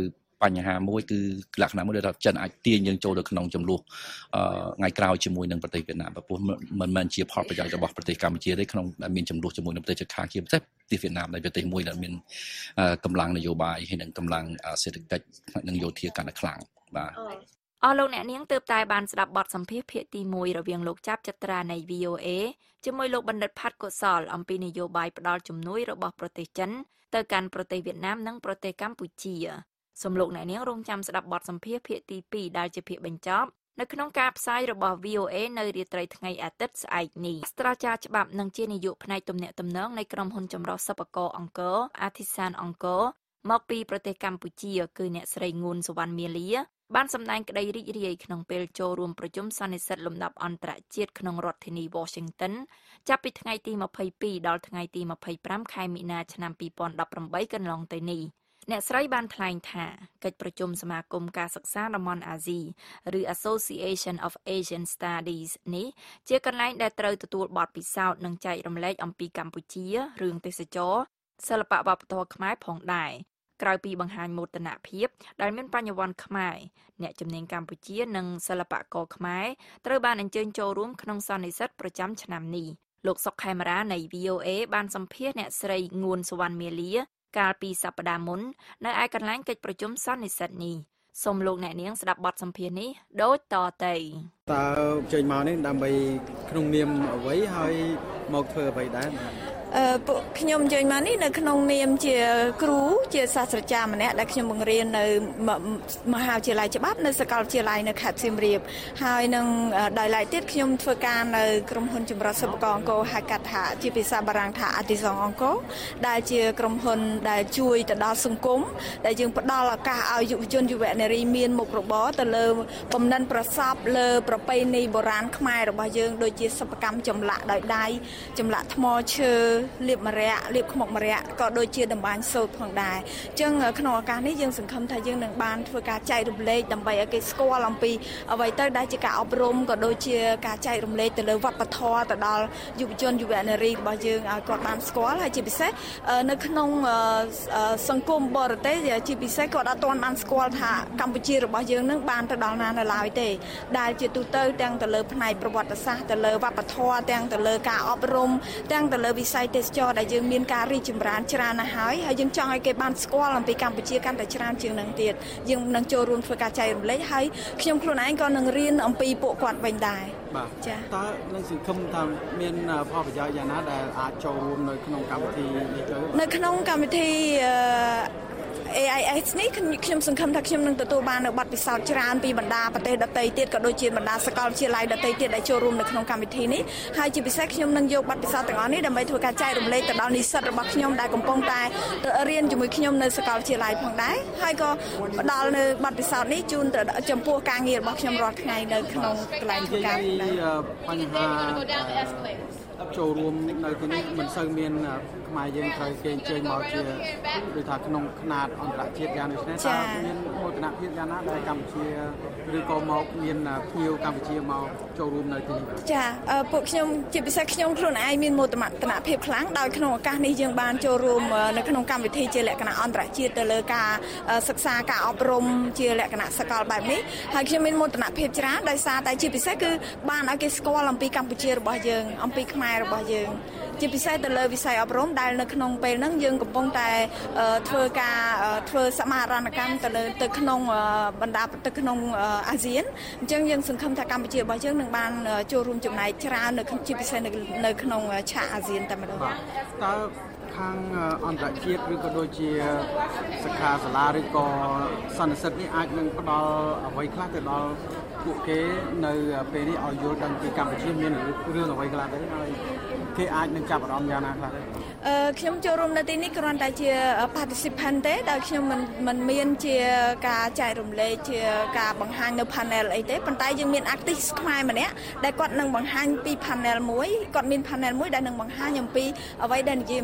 បញ្ហាមួយគឺលក្ខណៈមួយដែលចិនអាចទាញយើងចូលទៅក្នុងចំនួនថ្ងៃក្រោយជាមួយនឹងប្រទេសវៀតណាមព្រោះមិនមែនជាផលប្រយោជន៍របស់ប្រទេសកម្ពុជាទេក្នុងមានចំនួនជាមួយនឹងប្រទេសជិតខាងជាពិសេសប្រទេសវៀតណាមដែលប្រទេសមួយដែលមានកម្លាំងនយោបាយហើយនិងកម្លាំងសេដ្ឋកិច្ចនិងយោធាកាន់តែខ្លាំងបាទអស់លោកអ្នកនាងទើបតែបានស្ដាប់បទសម្ភាសន៍ភាគទីមួយរវាងលោកចាប់ចត្រានៃ វី អូ អេ ជាមួយលោកបណ្ឌិតផាត់កុសលអំពីនយោបាយផ្ដល់ជំនួយរបស់ប្រទេសចិនទៅកាន់ប្រទេសវៀតណាមនិងប្រទេសកម្ពុជាសូមលោកអ្នកនាងរងចាំស្ដាប់បទសម្ភាសន៍ភាគទីពីរដែលជាភាគបញ្ចប់នៅក្នុងការផ្សាយរបស់ វី អូ អេ នៅរាត្រីថ្ងៃអាទិត្យស្អែកនេះស្ត្រាចារ្យច្បាប់និងជានាយកផ្នែកទំនាក់ទំនងនៃក្រុមហ៊ុនចម្រុះសិប្បករអង្គរ Artisan អង្គរមកពីប្រទេសកម្ពុជាគឺអ្នកស្រីងួនសុវណ្ណមាលាបានសម្ដែងក្តីរីករាយក្នុងពេលចូលរួមប្រជុំសន្និសីទលំដាប់អន្តរជាតិក្នុងរដ្ឋធានី Washington ចាប់ពីថ្ងៃទីម្ភៃពីរដល់ថ្ងៃទីម្ភៃប្រាំខែមីនាឆ្នាំពីរពាន់ដប់ប្រាំបីកន្លងទៅនេះអ្នកស្រីបានថ្លែងថាកិច្ចប្រជុំសមាគមការសិក្សាតំបន់អាស៊ីឬ Association of Asian Studies នេះជាកន្លែងដែលត្រូវទទួលបទពិសោធន៍និងចែករំលែកអំពីកម្ពុជារឿងទេសចរណ៍សិល្បៈវប្បធម៌ខ្មែរផងដែរក្រៅពីបង្ហាញមោទនភាពដែលមានបញ្ញវន្តខ្មែរអ្នកជំនាញកម្ពុជានិងសិល្បករខ្មែរត្រូវបានអញ្ជើញចូលរួមក្នុងសន្និសីទប្រចាំឆ្នាំនេះលោកសុកខេមរានៃ វី អូ អេ បានសម្ភាសន៍អ្នកស្រីងួនសុវណ្ណមាលាកាលពីសប្តាហ៍មុននៅឯកន្លែងកិច្ចប្រជុំសន្និសីទនេះសូមលោកអ្នកនាងស្ដាប់បទសម្ភាសន៍នេះដូចតទៅតើចេញមកនេះដើម្បីក្នុងនាមអ្វីហើយមកធ្វើអ្វីដែរអឺពួកខ្ញុំចេញមកនេះនៅក្នុងនាមជាគ្រូជាសាស្ត្រាចារ្យម្នាក់ដែលខ្ញុំបង្រៀននៅមហាវិទ្យាល័យច្បាប់នៅសាកលវិទ្យាល័យនៅខេត្តសៀមរាបហើយនឹងដោយឡែកទៀតខ្ញុំធ្វើការនៅក្រុមហ៊ុនចម្រុះសិប្បករអង្គរហៅកាត់ថាជាភាសាបារាំងថា Artisan អង្គរដែលជាក្រុមហ៊ុនដែលជួយទៅដល់សង្គមដែលយើងផ្ដល់ឱកាសឲ្យយុវជនយុវនារីមានមុខរបរទៅលើបំណិនប្រសពលើប្រពៃណីបុរាណខ្មែររបស់យើងដូចជាសិប្បកម្មចម្លាក់ដោយដៃចម្លាក់ថ្មឈើលាបមរៈលាបខ្មុកម្រៈក៏ដូចជាតម្បាញសូត្រផងដែរអញ្ចឹងក្នុងឱកាសនេះយើងសង្ឃឹមថាយើងនឹងបានធ្វើការចែករំលែកដើម្បីឲ្យគេស្គាល់អំពីអ្វីទៅដែលជាការអប់រំក៏ដូចជាការចែករំលែកទៅលើវប្បធម៌ទៅដល់យុវជនយុវនារីរបស់យើងឲ្យគាត់បានស្គាល់ហើយជាពិសេសនៅក្នុងសង្គមបរទេសជាពិសេសគាត់អត់ទាន់បានស្គាល់ថាកម្ពុជារបស់យើងនឹងបានទៅដល់ណានៅឡើយទេដែលជាទូទៅទាំងទៅលើផ្នែកប្រវត្តិសាស្ត្រទៅលើវប្បធម៌ទាំងទៅលើការអប់រំទាំងទៅលើវិស័យទេសចរណ៍ដែលយើងមានការរីកចម្រើនច្រើនណាស់ហើយហើយយើងចង់ឲ្យគេបានស្គាល់អំពីកម្ពុជាកាន់តែច្រើនជាងនឹងទៀតយើងនឹងចូលរួមធ្វើការចែករំលែកហើយខ្ញុំខ្លួនឯងក៏នឹងរៀនអំពីពួកគាត់វិញដែរបាទចា៎តើនឹងសង្ឃឹមថាមានផលប្រយោជន៍យ៉ាងណាដែលអាចចូលរួមនៅក្នុងកម្មវិធីនេះទៅនៅក្នុងកម្មវិធី เอ ไอ เอส នេះខ្ញុំសង្ឃឹមថាខ្ញុំនឹងទទួលបាននៅបទពិសោធន៍ច្រើនពីបណ្ដាប្រទេសដទៃទៀតក៏ដូចជាបណ្ដាសាកលវិទ្យាល័យដទៃទៀតដែលចូលរួមនៅក្នុងកម្មវិធីនេះហើយជាពិសេសខ្ញុំនឹងយកបទពិសោធន៍ទាំងអស់នេះដើម្បីធ្វើការចែករំលែកទៅដល់និស្សិតរបស់ខ្ញុំដែលកំពុងតែរៀនជាមួយខ្ញុំនៅសាកលវិទ្យាល័យផងដែរហើយក៏ផ្ដល់នៅបទពិសោធន៍នេះជូនទៅចំពោះការងាររបស់ខ្ញុំរាល់ថ្ងៃនៅក្នុងកន្លែងធ្វើការដែរបញ្ហាចូលរួមនៅទីនេះមិនសូវមានខ្មែរយើងត្រូវគេអញ្ជើញមកជាដូចថាក្នុងខ្នាតអន្តរជាតិយ៉ាងនេះតើមានមោទនភាពយ៉ាងណាដែលកម្ពុជាឬក៏មកមានភ្ញៀវកម្ពុជាមកចូលរួមនៅទីនេះចាពួកខ្ញុំជាពិសេសខ្ញុំខ្លួនឯងមានមោទនភាពខ្លាំងដោយក្នុងឱកាសនេះយើងបានចូលរួមនៅក្នុងកម្មវិធីជាលក្ខណៈអន្តរជាតិទៅលើការសិក្សាការអប់រំជាលក្ខណៈសកលបែបនេះហើយខ្ញុំមានមោទនភាពច្រើនដោយសារតែជាពិសេសគឺបានឲ្យគេស្គាល់អំពីកម្ពុជារបស់យើងអំពីខ្មែររបស់យើងជាពិសេសទៅលើវិស័យអប់រំដែលនៅក្នុងពេលហ្នឹងយើងកំពុងតែធ្វើការធ្វើសមាហរណកម្មទៅលើទៅក្នុងបណ្ដាទៅក្នុងអាស៊ានអញ្ចឹងយើងសង្ឃឹមថាកម្ពុជារបស់យើងនឹងបានចូលរួមចំណែកច្រើននៅជាពិសេសនៅក្នុងឆាកអាស៊ានតែម្ដងតើខាងអន្តរជាតិឬក៏ដូចជាសិក្ខាសាលាឬក៏សន្និសីទនេះអាចនឹងផ្ដល់អ្វីខ្លះទៅដល់ពួកគេនៅពេលនេះឲ្យយល់ដឹងពីកម្ពុជាមានរឿងអ្វីខ្លះទៅហើយគេអាចនឹងចាប់អារម្មណ៍យ៉ាងណាខ្លះទៅអឺខ្ញុំចូលរួមនៅទីនេះគ្រាន់តែជា participant ទេដោយខ្ញុំមិនមិនមានជាការចែករំលែកជាការបង្ហាញនៅ panel អីទេប៉ុន្តែយើងមាន artist ខ្មែរម្នាក់ដែលគាត់នឹងបង្ហាញពី panel មួយគាត់មាន panel មួយដែលនឹងបង្ហាញអំពីអ្វីដែលនិយាយអំពីកម្ពុជា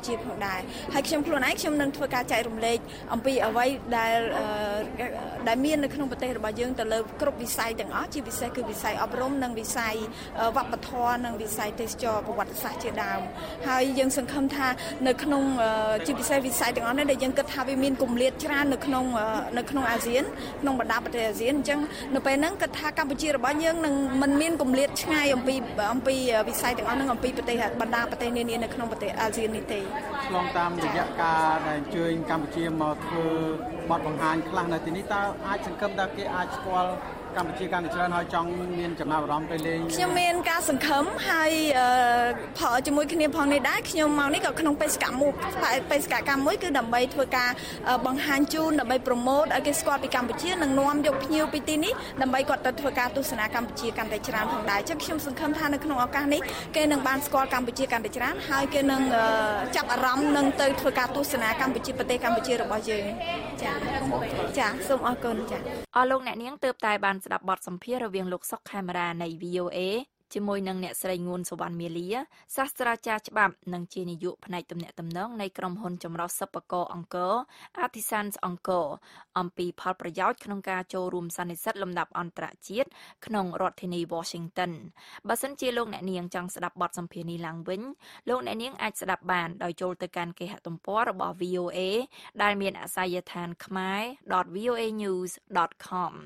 ជាផងដែរហើយខ្ញុំខ្លួនឯងខ្ញុំនឹងធ្វើការចែករំលែកអំពីអ្វីដែលដែលមាននៅក្នុងប្រទេសរបស់យើងទៅលើគ្រប់វិស័យទាំងអស់ជាពិសេសគឺវិស័យអប់រំនិងវិស័យវប្បធម៌និងវិស័យទេសចរប្រវត្តិសាស្ត្រជាដើមហើយយើងសង្ឃឹមថានៅក្នុងជាពិសេសវិស័យទាំងអស់នេះដែលយើងគិតថាវាមានគម្លាតច្រើននៅក្នុងនៅក្នុងអាស៊ានក្នុងបណ្ដាប្រទេសអាស៊ានអញ្ចឹងនៅពេលហ្នឹងគិតថាកម្ពុជារបស់យើងនឹងមិនមានគម្លាតឆ្ងាយអំពីអំពីវិស័យទាំងអស់ហ្នឹងអំពីប្រទេសបណ្ដាប្រទេសនានានៅក្នុងប្រទេសអាស៊ាននេះទេឆ្លងតាមរយៈការដែលអញ្ជើញកម្ពុជាមកធ្វើបទបង្ហាញខ្លះនៅទីនេះតើអាចសង្ឃឹមថាគេអាចស្គាល់កម្ពុជាកាន់តែច្រើនហើយចង់មានចំណាប់អារម្មណ៍ទៅលេងខ្ញុំមានការសង្ឃឹមហើយផលជាមួយគ្នាផងនេះដែរខ្ញុំមកនេះក៏ក្នុងបេសកមួយបេសកកម្មមួយគឺដើម្បីធ្វើការបង្ហាញជូនដើម្បីប្រម៉ូទឲ្យគេស្គាល់ពីកម្ពុជានិងនាំយកភ្ញៀវពីទីនេះដើម្បីគាត់ទៅធ្វើការទស្សនាកម្ពុជាកាន់តែច្រើនផងដែរអញ្ចឹងខ្ញុំសង្ឃឹមថានៅក្នុងឱកាសនេះគេនឹងបានស្គាល់កម្ពុជាកាន់តែច្រើនហើយគេនឹងចាប់អារម្មណ៍នឹងទៅធ្វើការទស្សនាកម្ពុជាប្រទេសកម្ពុជារបស់យើងចា៎ចា៎សូមអរគុណចា៎អរលោកអ្នកនាងទើបតែបានស្ដាប់បទសម្ភាសន៍រវាងលោកសុកខេមរានៃ វី អូ เอ ជាមួយនឹងអ្នកស្រីងួនសុវណ្ណមាលាសាស្ត្រាចារ្យច្បាប់និងជានាយកផ្នែកទំនាក់ទំនងនៃក្រុមហ៊ុនចម្រុះសិប្បករអង្គរ Artisans អង្គរអំពីផលប្រយោជន៍ក្នុងការចូលរួមសន្និសីទលំដាប់អន្តរជាតិក្នុងរដ្ឋធានី Washington បើសិនជាលោកអ្នកនាងចង់ស្ដាប់បទសម្ភាសន៍នេះឡើងវិញលោកអ្នកនាងអាចស្ដាប់បានដោយចូលទៅកាន់គេហទំព័ររបស់ វី អូ เอ ដែលមានអាសយដ្ឋាន ខមែរ ដត វី អូ เอ ញូស ដត ខម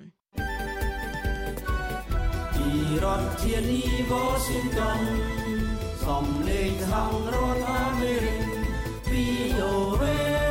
ពីរដ្ឋធានី Washington សំឡេងខាងរដ្ឋអាមេរិក វី អូ เอ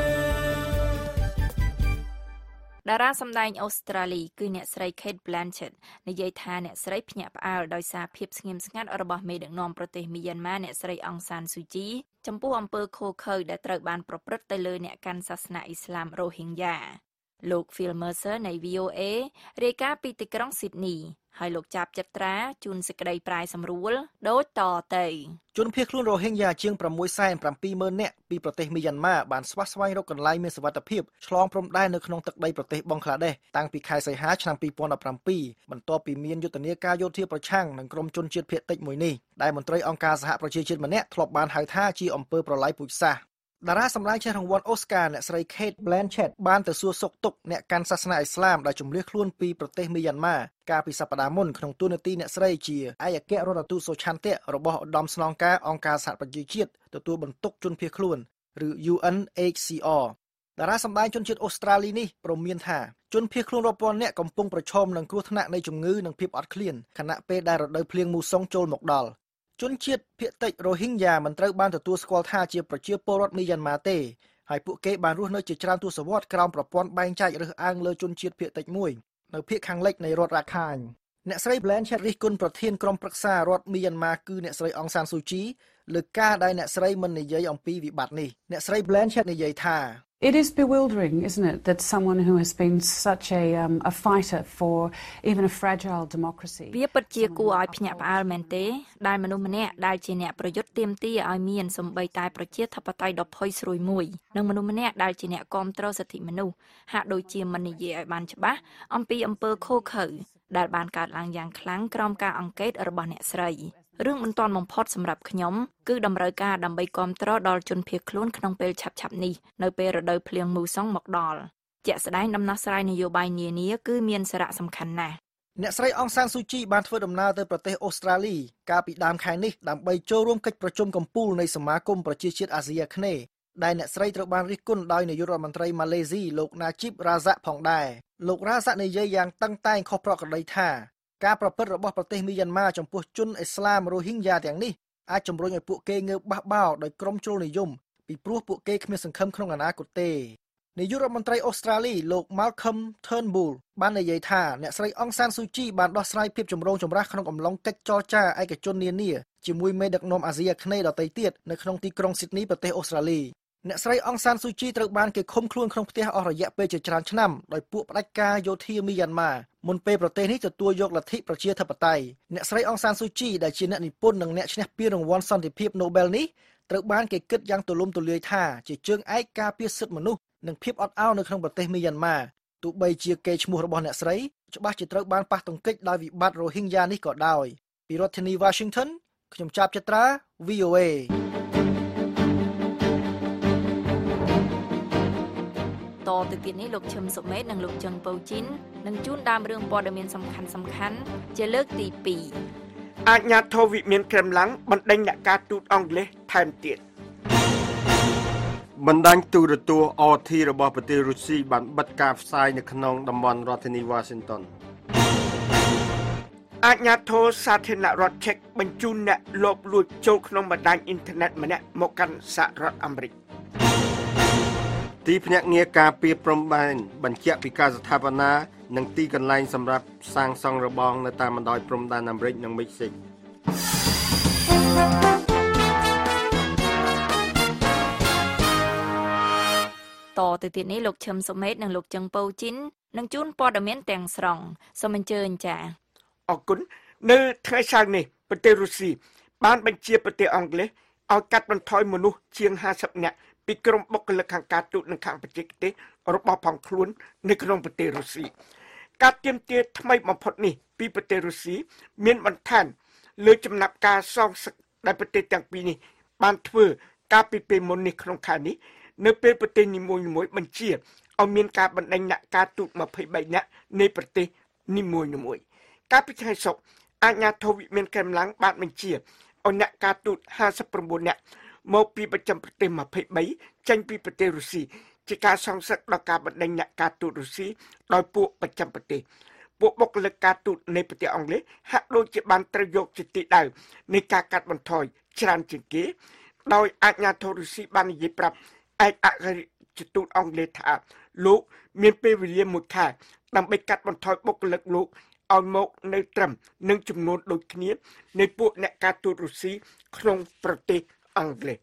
តារាសម្ដែងអូស្ត្រាលីគឺអ្នកស្រី Kate Blanchett និយាយថាអ្នកស្រីភ្ញាក់ផ្អើលដោយសារភាពស្ងៀមស្ងាត់របស់មេដឹកនាំប្រទេសមីយ៉ាន់ម៉ាអ្នកស្រីអង្សានស៊ូជីចំពោះអំពើឃោរឃៅដែលត្រូវបានប្រព្រឹត្តទៅលើអ្នកកាន់សាសនាអ៊ីស្លាមរ៉ូហីងយ៉ាលោក Phil Mercer នៃ វី អូ เอ រាយការណ៍ពីទីក្រុង Sydney ហើយលោកចាប់ចត្រាជួនសេចក្តីប្រាយសម្រួលដូចតទៅជនភៀសខ្លួនរ៉ូហីងយ៉ាជាង ប្រាំមួយសែនប្រាំពីរម៉ឺន នាក់ពីប្រទេសមីយ៉ាន់ម៉ាបានស្វះស្វែងរកកន្លែងមានសុវត្ថិភាពឆ្លងព្រំដែននៅក្នុងទឹកដីប្រទេសបង់ក្លាដេសតាំងពីខែសីហាឆ្នាំពីរពាន់ដប់ប្រាំពីរបន្ទាប់ពីមានយុទ្ធនាការយោធាប្រឆាំងនឹងក្រុមជនជាតិភាគតិចមួយនេះដែលមន្ត្រីអង្គការសហប្រជាជាតិម្នាក់ធ្លាប់បានហៅថាជាអំពើប្រល័យពូជសាសន៍តារាសម្ដែងឈ្នះរង្វាន់អូស្ការអ្នកស្រី Kate Blanchett បានទៅសួរសុខទុក្ខអ្នកកាន់សាសនាអ៊ីស្លាមដែលជម្លៀសខ្លួនពីប្រទេសមីយ៉ាន់ម៉ាកាលពីសប្តាហ៍មុនក្នុងទូនាទីអ្នកស្រីជាឯកអគ្គរដ្ឋទូតសុឆន្ទៈរបស់ឧត្តមស្នងការអង្គការសហប្រជាជាតិទទួលបន្ទុកជនភៀសខ្លួនឬ ยู เอ็น เอ ซี อาร์ តារាសម្ដែងជនជាតិអូស្ត្រាលីនេះព្រមមានថាជនភៀសខ្លួនរាប់ពាន់នាក់កំពុងប្រឈមនឹងគ្រោះថ្នាក់នៃជំងឺនិងភាពអត់ឃ្លានខណៈពេលដែលរដូវភ្លៀងមូសុងចូលមកដល់ជនជាតិភាគតិចរ៉ូហីងយ៉ាមិនត្រូវបានទទួលស្គាល់ថាជាប្រជាពលរដ្ឋមីយ៉ាន់ម៉ាទេហើយពួកគេបានរស់នៅជាច្រើនទសវត្សរ៍ក្រោមប្រព័ន្ធបែងចែករើសអើងលើជនជាតិភាគតិចមួយនៅភាគខាងលិចនៃរដ្ឋរ៉ាខាញអ្នកស្រី Blanchett រិះគន់ប្រធានក្រុមប្រឹក្សារដ្ឋមីយ៉ាន់ម៉ាគឺអ្នកស្រីអង្សានស៊ូជីលើការដែលអ្នកស្រីមិននិយាយអំពីវិបត្តិនេះអ្នកស្រី Blanchett និយាយថា It is bewildering, isn't it, that someone who has been such a um, a fighter for even a fragile democracy វាពិតជាគួរឲ្យភ្ញាក់ផ្អើលមែនទេដែលមនុស្សម្នាក់ដែលជាអ្នកប្រយុទ្ធទាមទារឲ្យមានសម្បីតែប្រជាធិបតេយ្យដ៏ផុយស្រួយមួយនិងមនុស្សម្នាក់ដែលជាអ្នកគាំទ្រសិទ្ធិមនុស្សហាក់ដូចជាមិននិយាយឲ្យបានច្បាស់អំពីអំពើឃោរឃៅដែលបានកើតឡើងយ៉ាងខ្លាំងក្រោមការអង្កេតរបស់អ្នកស្រីរឿងបន្ទាន់បំផុតសម្រាប់ខ្ញុំគឺតម្រូវការដើម្បីគាំទ្រដល់ជនភៀសខ្លួនក្នុងពេលឆាប់ៗនេះនៅពេលរដូវភ្លៀងមូសុងមកដល់ជាក់ស្ដែងដំណោះស្រាយនយោបាយនានាគឺមានសារៈសំខាន់ណាស់អ្នកស្រីអង្សានស៊ូជីបានធ្វើដំណើរទៅប្រទេសអូស្ត្រាលីកាលពីដើមខែនេះដើម្បីចូលរួមកិច្ចប្រជុំកំពូលនៃសមាគមប្រជាជាតិអាស៊ីអាគ្នេយ៍ដែលអ្នកស្រីត្រូវបានរិះគន់ដោយនាយករដ្ឋមន្ត្រីម៉ាឡេស៊ីលោកណាជីបរ៉ាហ្សាក់ផងដែរលោករ៉ាហ្សាក់និយាយយ៉ាងតឹងតែងខុសប្រក្រតីថាការប្រព្រឹត្តរបស់ប្រទេសមីយ៉ាន់ម៉ាចំពោះជនអ៊ីស្លាមរ៉ូហីងយ៉ាទាំងនេះអាចជំរុញឲ្យពួកគេងើបបះបោរដោយក្រុមជ្រុលនិយមពីព្រោះពួកគេគ្មានសង្ឃឹមក្នុងអនាគតទេនាយករដ្ឋមន្ត្រីអូស្ត្រាលីលោក Malcolm Turnbull បាននិយាយថាអ្នកស្រីអង្សានស៊ូជីបានដោះស្រាយភាពចម្រូងចម្រាសក្នុងអំឡុងកិច្ចចរចាឯកជននានាជាមួយមេដឹកនាំអាស៊ីអាគ្នេយ៍ដទៃទៀតនៅក្នុងទីក្រុង Sydney ប្រទេសអូស្ត្រាលីអ្នកស្រីអង្សានស៊ូជីត្រូវបានគេឃុំខ្លួនក្នុងផ្ទះអស់រយៈពេលជាច្រើនឆ្នាំដោយពួកផ្ដាច់ការយោធាមីយ៉ាន់ម៉ាមុនពេលប្រទេសនេះទទួលយកលទ្ធិប្រជាធិបតេយ្យអ្នកស្រីអង្សានស៊ូជីដែលជាអ្នកនិពន្ធនិងអ្នកឈ្នះពានរង្វាន់សន្តិភាព Nobel នេះត្រូវបានគេគិតយ៉ាងទូលំទូលាយថាជាជើងឯកការពារសិទ្ធិមនុស្សនិងភាពអត់ឱននៅក្នុងប្រទេសមីយ៉ាន់ម៉ាទោះបីជាកេរ្តិ៍ឈ្មោះរបស់អ្នកស្រីច្បាស់ជាត្រូវបានប៉ះទង្គិចដោយវិបត្តិរ៉ូហីងយ៉ានេះក៏ដោយពីរដ្ឋធានី Washington ខ្ញុំចាប់ចត្រា វី អូ เอតទៅទៀតនេះលោកឈឹមសុមេតនិងលោកចឹងពៅជីននឹងជួនដើមរឿងព័ត៌មានសំខាន់សំខាន់ជាលើកទីពីរអាជ្ញាធរវិមានក្រែមឡាំងបណ្ដេញអ្នកការទូតអង់គ្លេសថែមទៀតបណ្ដាញទូរទស្សន៍ R T របស់ប្រទេសរុស្ស៊ីបានបិទការផ្សាយនៅក្នុងតំបន់រដ្ឋធានី Washington អាជ្ញាធរសាធារណរដ្ឋឆែកបញ្ជូនអ្នកលបលួចចូលក្នុងបណ្ដាញអ៊ីនធឺណិតម្នាក់មកកាន់សហរដ្ឋអាមេរិកទីភ្នាក់ងារការពារព្រំដែនបញ្ជាក់ពីការស្ថាបនានិងទីកន្លែងសម្រាប់សាងសង់របងនៅតាមបណ្ដោយព្រំដែនអាមេរិកនិងមិចស៊ិកតទៅទៀតនេះលោកឈឹមសុមេតនិងលោកចឹងពៅជីននឹងជួនព័ត៌មានទាំងស្រុងសូមអញ្ជើញចា៎អរគុណនៅថ្ងៃសៅរ៍នេះប្រទេសរុស្ស៊ីបានបញ្ជាប្រទេសអង់គ្លេសឲ្យកាត់បន្ថយមនុស្សជាងห้าสิบនាក់ពីក្រុមបុគ្គលិកខាងការទូតនិងខាងបច្ចេកទេសរបស់ផងខ្លួននៅក្នុងប្រទេសរុស្ស៊ីការទាមទារថ្មីបំផុតនេះពីប្រទេសរុស្ស៊ីមានបន្ថែមលើចំណាប់ការសងសឹកដែលប្រទេសទាំងពីរនេះបានធ្វើកាលពីពេលមុននេះក្នុងខែនេះនៅពេលប្រទេសនីមួយៗបញ្ជាឲ្យមានការបណ្ដេញអ្នកការទូតยี่สิบสามនាក់នៃប្រទេសនីមួយៗកាលពីថ្ងៃសុក្រអាជ្ញាធរវិមានក្រែមឡាំងបានបញ្ជាឲ្យអ្នកការទូតห้าสิบเก้าនាក់មកពីប្រចាំប្រទេសยี่สิบสามចេញពីប្រទេសរុស្ស៊ីជាការសងសឹកដល់ការបណ្ដេញអ្នកការទូតរុស្ស៊ីដោយពួកប្រចាំប្រទេសពួកបុគ្គលិកការទូតនៃប្រទេសអង់គ្លេសហាក់ដូចជាបានត្រូវយកជាទីដៅនៃការកាត់បន្ថយច្រើនជាងគេដោយអាជ្ញាធររុស្ស៊ីបាននិយាយប្រាប់ឯកអគ្គរដ្ឋទូតអង់គ្លេសថាលោកមានពេលវេលាមួយខែដើម្បីកាត់បន្ថយបុគ្គលិកលោកឲ្យមកនៅត្រឹមនឹងចំនួនដូចគ្នានៃពួកអ្នកការទូតរុស្ស៊ីក្នុងប្រទេសអង់គ្លេស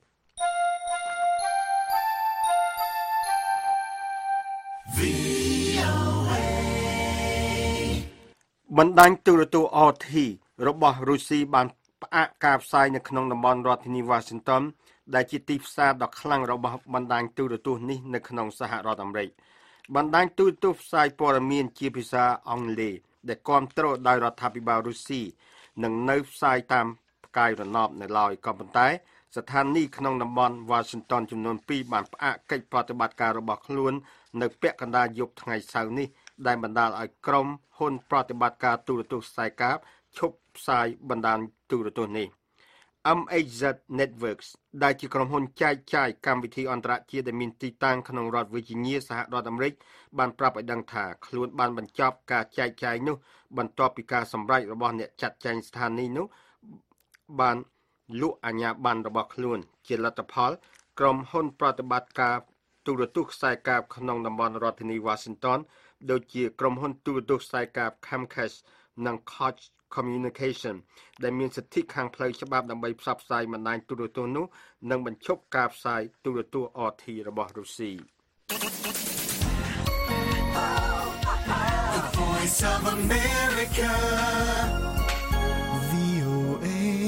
បណ្ដាញទូរទស្សន៍ R T របស់រុស្ស៊ីបានផ្អាកការផ្សាយនៅក្នុងតំបន់រដ្ឋធានី Washington ដែលជាទីផ្សារដ៏ខ្លាំងរបស់បណ្ដាញទូរទស្សន៍នេះនៅក្នុងសហរដ្ឋអាមេរិកបណ្ដាញទូរទស្សន៍ផ្សាយព័ត៌មានជាភាសាអង់គ្លេសដែលគាំទ្រដោយរដ្ឋាភិបាលរុស្ស៊ីនឹងនៅផ្សាយតាមផ្កាយរណបនៅឡើយក៏ប៉ុន្តែស្ថានីយ៍ក្នុងតំបន់ Washington ចំនួនពីរបានផ្អាកកិច្ចប្រតិបត្តិការរបស់ខ្លួននៅពាក់កណ្ដាលយប់ថ្ងៃសៅរ៍នេះដែលបណ្ដាលឲ្យក្រុមហ៊ុនប្រតិបត្តិការទូរទស្សន៍ខ្សែកាបឈប់ផ្សាយបណ្ដាញទូរទស្សន៍នេះ M H Z Networks ដែលជាក្រុមហ៊ុនចែកចាយកម្មវិធីអន្តរជាតិដែលមានទីតាំងក្នុងរដ្ឋ Virginia សហរដ្ឋអាមេរិកបានប្រាប់ឲ្យដឹងថាខ្លួនបានបញ្ចប់ការចែកចាយនោះបន្ទាប់ពីការសម្រេចរបស់អ្នកចាត់ចែងស្ថានីយ៍នោះបានលក់អាជ្ញាប័ណ្ណរបស់ខ្លួនជាលទ្ធផលក្រុមហ៊ុនប្រតិបត្តិការទូរទស្សន៍ខ្សែកាបក្នុងតំបន់រដ្ឋធានី Washington ដូចជាក្រុមហ៊ុនទូរទស្សន៍ខ្សែកាប Comcast និង Cox Communication ដែលមានសិទ្ធិខាងផ្លូវច្បាប់ដើម្បីផ្សព្វផ្សាយបណ្ដាញទូរទស្សន៍នោះនិងបញ្ឈប់ការផ្សាយទូរទស្សន៍ R T របស់រុស្ស៊ី The Voice of America វី អូ เอ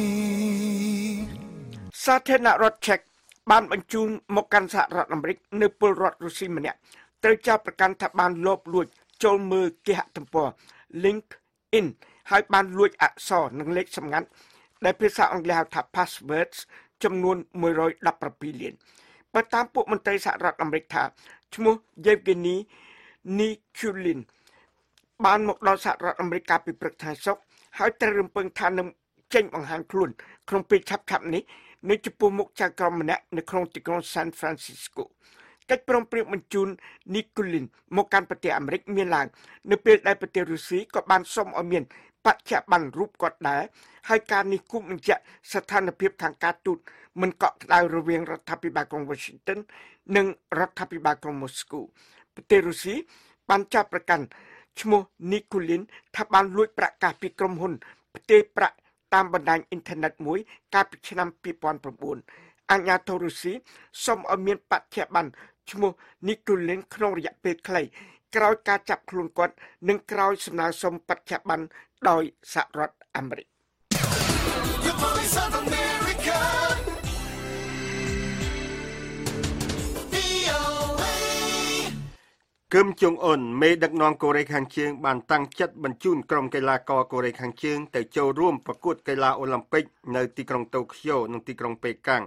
សាធារណរដ្ឋឆែកបានបញ្ជូនមកកាន់សហរដ្ឋអាមេរិកនៅពលរដ្ឋរុស្ស៊ីម្នាក់ត្រូវចោទប្រកាន់ថាបានលបលួចចូលមើលគេហទំព័រ LinkedIn ហើយបានលួចអក្សរនិងលេខសម្ងាត់ដែលភាសាអង់គ្លេសហៅថា passwords ចំនួនមួយរយដប់ប្រាំពីរលានបើតាមពួកមន្ត្រីសហរដ្ឋអាមេរិកថាឈ្មោះ Yevgeny Nikulin បានមកដល់សហរដ្ឋអាមេរិកកាលពីព្រឹកថ្ងៃសុក្រហើយត្រូវរំពឹងថានឹងចេញបង្ហាញខ្លួនក្នុងពេលឆាប់ៗនេះនៅចំពោះមុខចៅក្រមម្នាក់នៅក្នុងទីក្រុង San Francisco កិច្ចព្រមព្រៀងបញ្ជូន Nikulin មកកាន់ប្រទេសអាមេរិកមានឡើងនៅពេលដែលប្រទេសរុស្ស៊ីក៏បានសុំឲ្យមានបច្ចៈបណ្ឌរូបគាត់ដែរហើយការនេះគូបញ្ជាក់ស្ថានភាពខាងការទូតមិនកក់ក្ដៅរវាងរដ្ឋាភិបាលក្រុង Washington និងរដ្ឋាភិបាលក្រុង Moscow ប្រទេសរុស្ស៊ីបានចាប់ប្រកាន់ឈ្មោះ Nikulin ថាបានលួចប្រាក់កាសពីក្រុមហ៊ុនផ្ទេរប្រាក់តាមបណ្ដាញអ៊ីនធឺណិតមួយកាលពីឆ្នាំពីរពាន់ប្រាំបួនអាជ្ញាធររុស្ស៊ីសូមឲ្យមានបច្ចៈបណ្ឌឈ្មោះ Nikulin ក្នុងរយៈពេលខ្លីក្រោយការចាប់ខ្លួនគាត់និងក្រោយសំណើសុំបច្ចៈបណ្ឌដោយសហរដ្ឋអាមេរិក The Voice of America វី អូ เอគឹមចុងអ៊ុនមេដឹកនាំកូរ៉េខាងជើងបានតាំងចិត្តបញ្ជូនក្រុមកីឡាករកូរ៉េខាងជើងទៅចូលរួមប្រកួតកីឡាអូឡ িম্প ពិកនៅទីក្រុងតូក្យូនិងទីក្រុងប៉េកាំង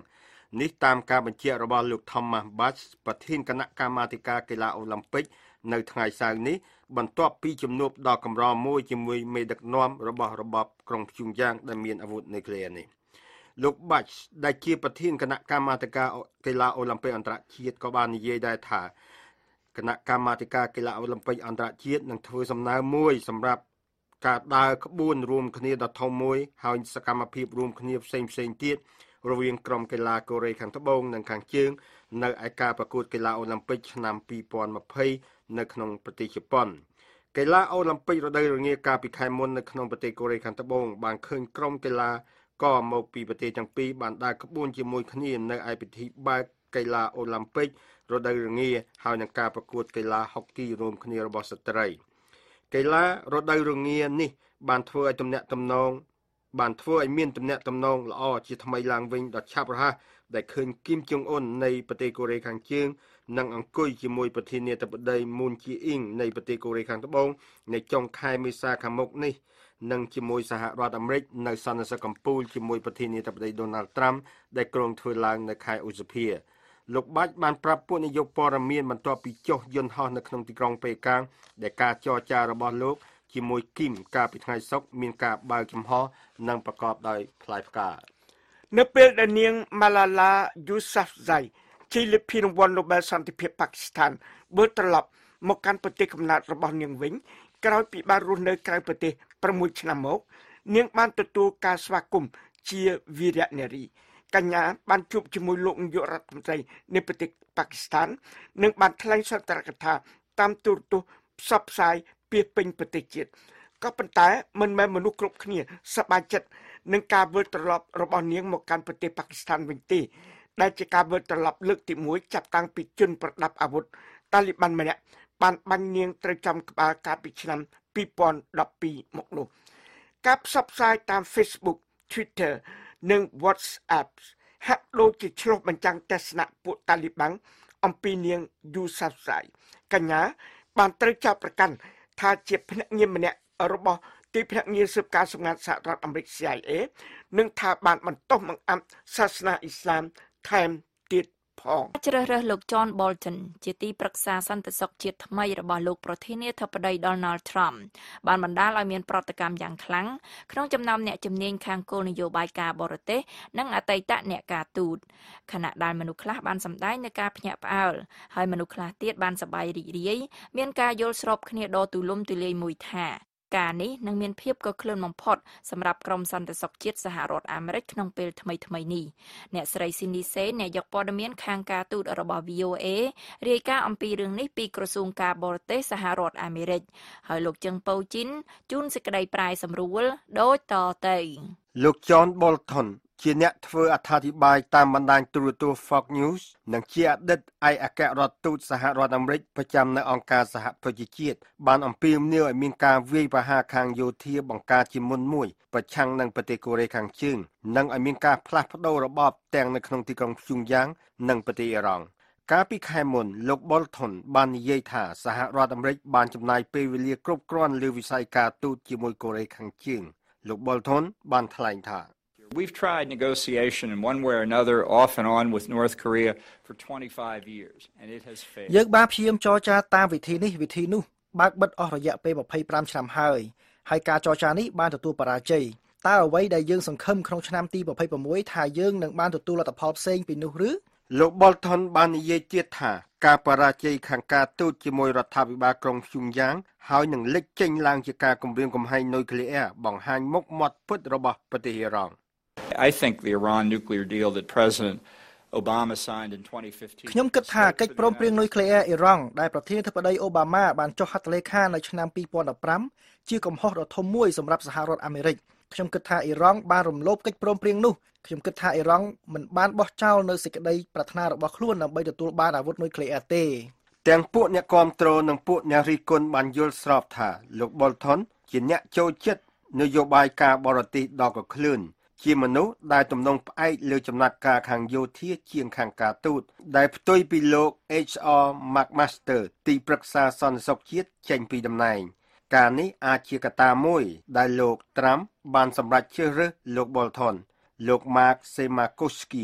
នេះតាមការបញ្ជាក់របស់លោក Thomas Bach ប្រធានគណៈកម្មាធិការកីឡាអូឡ িম্প ិកនៅថ្ងៃសៅរ៍នេះបន្ទាប់ពីជំនួបដ៏កម្រមួយជាមួយមេដឹកនាំរបស់របបក្រុងព្យុងយ៉ាងដែលមានអាវុធនុយក្លេអ៊ែរនេះលោក Bach ដែលជាប្រធានគណៈកម្មាធិការកីឡាអូឡ িম্প ិកអន្តរជាតិក៏បាននិយាយដែរថាគណៈកម្មាធិការកីឡាអូឡ িম্প ិកអន្តរជាតិនឹងធ្វើសំណើមួយសម្រាប់ការដើរក្បួនរួមគ្នាដ៏ធំមួយហើយសកម្មភាពរួមគ្នាផ្សេងៗទៀតរវាងក្រុមកីឡាកូរ៉េខាងត្បូងនិងខាងជើងនៅឯការប្រកួតកីឡាអូឡ িম্প ិកឆ្នាំពីរពាន់ម្ភៃនៅក្នុងប្រទេសជប៉ុនកីឡាអូឡ িম্প ិករដូវរងាកាលពីខែមុននៅក្នុងប្រទេសកូរ៉េខាងត្បូងបានឃើញក្រុមកីឡាក៏មកពីប្រទេសទាំងពីរបានដើរក្បួនជាមួយគ្នានៅឯពិធីបើកកីឡាអូឡ িম্প ិករដូវរងាហើយនឹងការប្រកួតកីឡាហុកគីរួមគ្នារបស់ស្ត្រីកីឡារដូវរងានេះបានធ្វើឲ្យទំនាក់ទំនងបានធ្វើឲ្យមានទំនាក់ទំនងល្អជាថ្មីឡើងវិញដ៏ឆាប់រហ័សដែលឃើញគីមចុងអ៊ុននៃប្រទេសកូរ៉េខាងជើងនិងអង្គុយជាមួយប្រធានាធិបតីមូនជាអ៊ីងនៃប្រទេសកូរ៉េខាងត្បូងនៅចុងខែមេសាខាងមុខនេះនិងជាមួយសហរដ្ឋអាមេរិកនៅសន្និសីទកំពូលជាមួយប្រធានាធិបតី Donald Trump ដែលគ្រោងធ្វើឡើងនៅខែឧសភាលោកបាច់បានប្រាប់ពួកនាយកព័ត៌មានបន្ទាប់ពីចុះយន្តហោះនៅក្នុងទីក្រុងប៉េកាំងដែលការចរចារបស់លោកជាមួយគីមកាលពីថ្ងៃសុក្រមានការបើកចំហនិងប្រកបដោយផ្លែផ្កានៅពេលដែលនាង Malala Yousafzai ជ័យលាភីរង្វាន់ Nobel សន្តិភាពប៉ាគីស្ថានវិលត្រឡប់មកកាន់ប្រទេសកំណើតរបស់នាងវិញក្រោយពីបានរស់នៅក្រៅប្រទេសប្រាំមួយឆ្នាំមកនាងបានទទួលការស្វាគមន៍ជាវីរនារីកញ្ញាបានជួបជាមួយលោកនាយករដ្ឋមន្ត្រីនៃប្រទេសប៉ាគីស្ថាននិងបានថ្លែងសន្ទរកថាតាមទូរទស្សន៍ផ្សព្វផ្សាយពាសពេញប្រទេសជាតិក៏ប៉ុន្តែមិនមែនមនុស្សគ្រប់គ្នាសប្បាយចិត្តនឹងការវិលត្រឡប់របស់នាងមកកាន់ប្រទេសប៉ាគីស្ថានវិញទេដែលជាការវិលត្រឡប់លើកទីមួយចាប់តាំងពីជនប្រដាប់អាវុធតាលីប៊ាន់ម្នាក់បានបាញ់នាងត្រូវចំក្បាលកាលពីឆ្នាំពីរពាន់ដប់ពីរមកនោះការផ្សព្វផ្សាយតាម Facebook Twitter និង WhatsApp ហាក់ដូចជាឆ្លុះបញ្ចាំងទស្សនៈពួកតាលីប៊ាំងអំពីនាង Yousafzai កញ្ញាបានត្រូវចាប់ប្រកាន់ថាជាភ្នាក់ងារម្នាក់របស់ទីភ្នាក់ងារស៊ើបការសម្ងាត់សហរដ្ឋអាមេរិក C I A និងថាបានបន្តបង្អាប់សាសនាអ៊ីស្លាមថែមទៀតផងជ្រើសរើសលោក John Bolton ជាទីប្រឹក្សាសន្តិសុខជាតិថ្មីរបស់លោកប្រធានាធិបតី Donald Trump បានបណ្ដាលឲ្យមានប្រតិកម្មយ៉ាងខ្លាំងក្នុងចំណោមអ្នកជំនាញខាងគោលនយោបាយការបរទេសនិងអតីតអ្នកការទូតខណៈដែលមនុស្សខ្លះបានសម្ដែងនូវការភ្ញាក់ផ្អើលហើយមនុស្សខ្លះទៀតបានសប្បាយរីករាយមានការយល់ស្របគ្នាដ៏ទូលំទូលាយមួយថាការនេះនឹងមានភាពកក្លឿនបំផុតសម្រាប់ក្រមសន្តិសុខជាតិសហរដ្ឋអាមេរិកក្នុងពេលថ្មីៗនេះអ្នកស្រី Cindy Saine អ្នកយកព័ត៌មានខាងការទូតរបស់ V O A រាយការណ៍អំពីរឿងនេះពីក្រសួងការបរទេសសហរដ្ឋអាមេរិកហើយលោកជឹងប៉ូជីនជូនសេចក្តីប្រាយសម្រួលដូចតទៅលោក John Bolton ជាអ្នកធ្វើអត្ថាធិប្បាយតាមបណ្ដាញទូរទស្សន៍ Fox News និងជាអតីតឯកអគ្គរដ្ឋទូតសហរដ្ឋអាមេរិកប្រចាំនៅអង្គការសហប្រជាជាតិបានអំពាវនាវឲ្យមានការវាយប្រហារខាងយោធាបង្ការជាមុនមួយប្រឆាំងនឹងប្រទេសកូរ៉េខាងជើងនិងឲ្យមានការផ្លាស់ប្ដូររបបទាំងនៅក្នុងទីក្រុងព្យុងយ៉ាងនិងប្រទេសអ៊ីរ៉ង់កាលពីខែមុនលោក Bolton បាននិយាយថាសហរដ្ឋអាមេរិកបានចំណាយពេលវេលាគ្រប់គ្រាន់លើវិស័យការទូតជាមួយកូរ៉េខាងជើងលោក Bolton បានថ្លែងថា We've tried negotiation in one way or another off and on with North Korea for twenty-five years and it has failed. យើងបានព្យាយាមចរចាតាមវិធីនេះវិធីនោះបើកបិទអស់រយៈពេលម្ភៃប្រាំឆ្នាំហើយហើយការចរចានេះបានទទួលបរាជ័យតើអ្វីដែលយើងសង្ឃឹមក្នុងឆ្នាំទីម្ភៃប្រាំថាយើងនឹងបានទទួលលទ្ធផលផ្សេងពីនោះឬលោក Bolton បាននិយាយទៀតថាការបរាជ័យខាងការទូតជាមួយរដ្ឋាភិបាលក្រុងព្យុងយ៉ាងហើយនឹងលេចចេញឡើងជាការគំរាមកំហែងនុយក្លេអ៊ែរបង្ហាញមុខមាត់ពិតរបស់ប្រទេសអ៊ីរ៉ង់ I think the Iran nuclear deal that President Obama signed in twenty fifteen ខ្ញុំគិតថាកិច្ចព្រមព្រៀងនុយក្លេអ៊ែរអ៊ីរ៉ង់ដែលប្រធានាធិបតីអូបាម៉ាបានចុះហត្ថលេខានៅឆ្នាំពីរពាន់ដប់ប្រាំជាកំហុសដ៏ធំមួយសម្រាប់សហរដ្ឋអាមេរិកខ្ញុំគិតថាអ៊ីរ៉ង់បានរំលោភកិច្ចព្រមព្រៀងនោះខ្ញុំគិតថាអ៊ីរ៉ង់មិនបានបោះចោលនៅសេចក្តីប្រាថ្នារបស់ខ្លួនដើម្បីទទួលបានអាវុធនុយក្លេអ៊ែរទេទាំងពួកអ្នកគាំទ្រនិងពួកអ្នករិះគន់បានយល់ស្របថាលោក Bolton ជាអ្នកចូលចិត្តនយោបាយការបរទេសដ៏កក្លឿនជាមនុស្សដែលទំនងផ្អែកលើចំណាត់ការខាងយោធាជាងខាងការទូតដែលផ្ទុយពីលោក H R McMaster ទីប្រឹក្សាសន្តិសុខជាតិចេញពីតំណែងការនេះអាចជាកត្តាមួយដែលលោក Trump បានសម្រេចជ្រើសរើសលោក Bolton លោក Mark Semakoski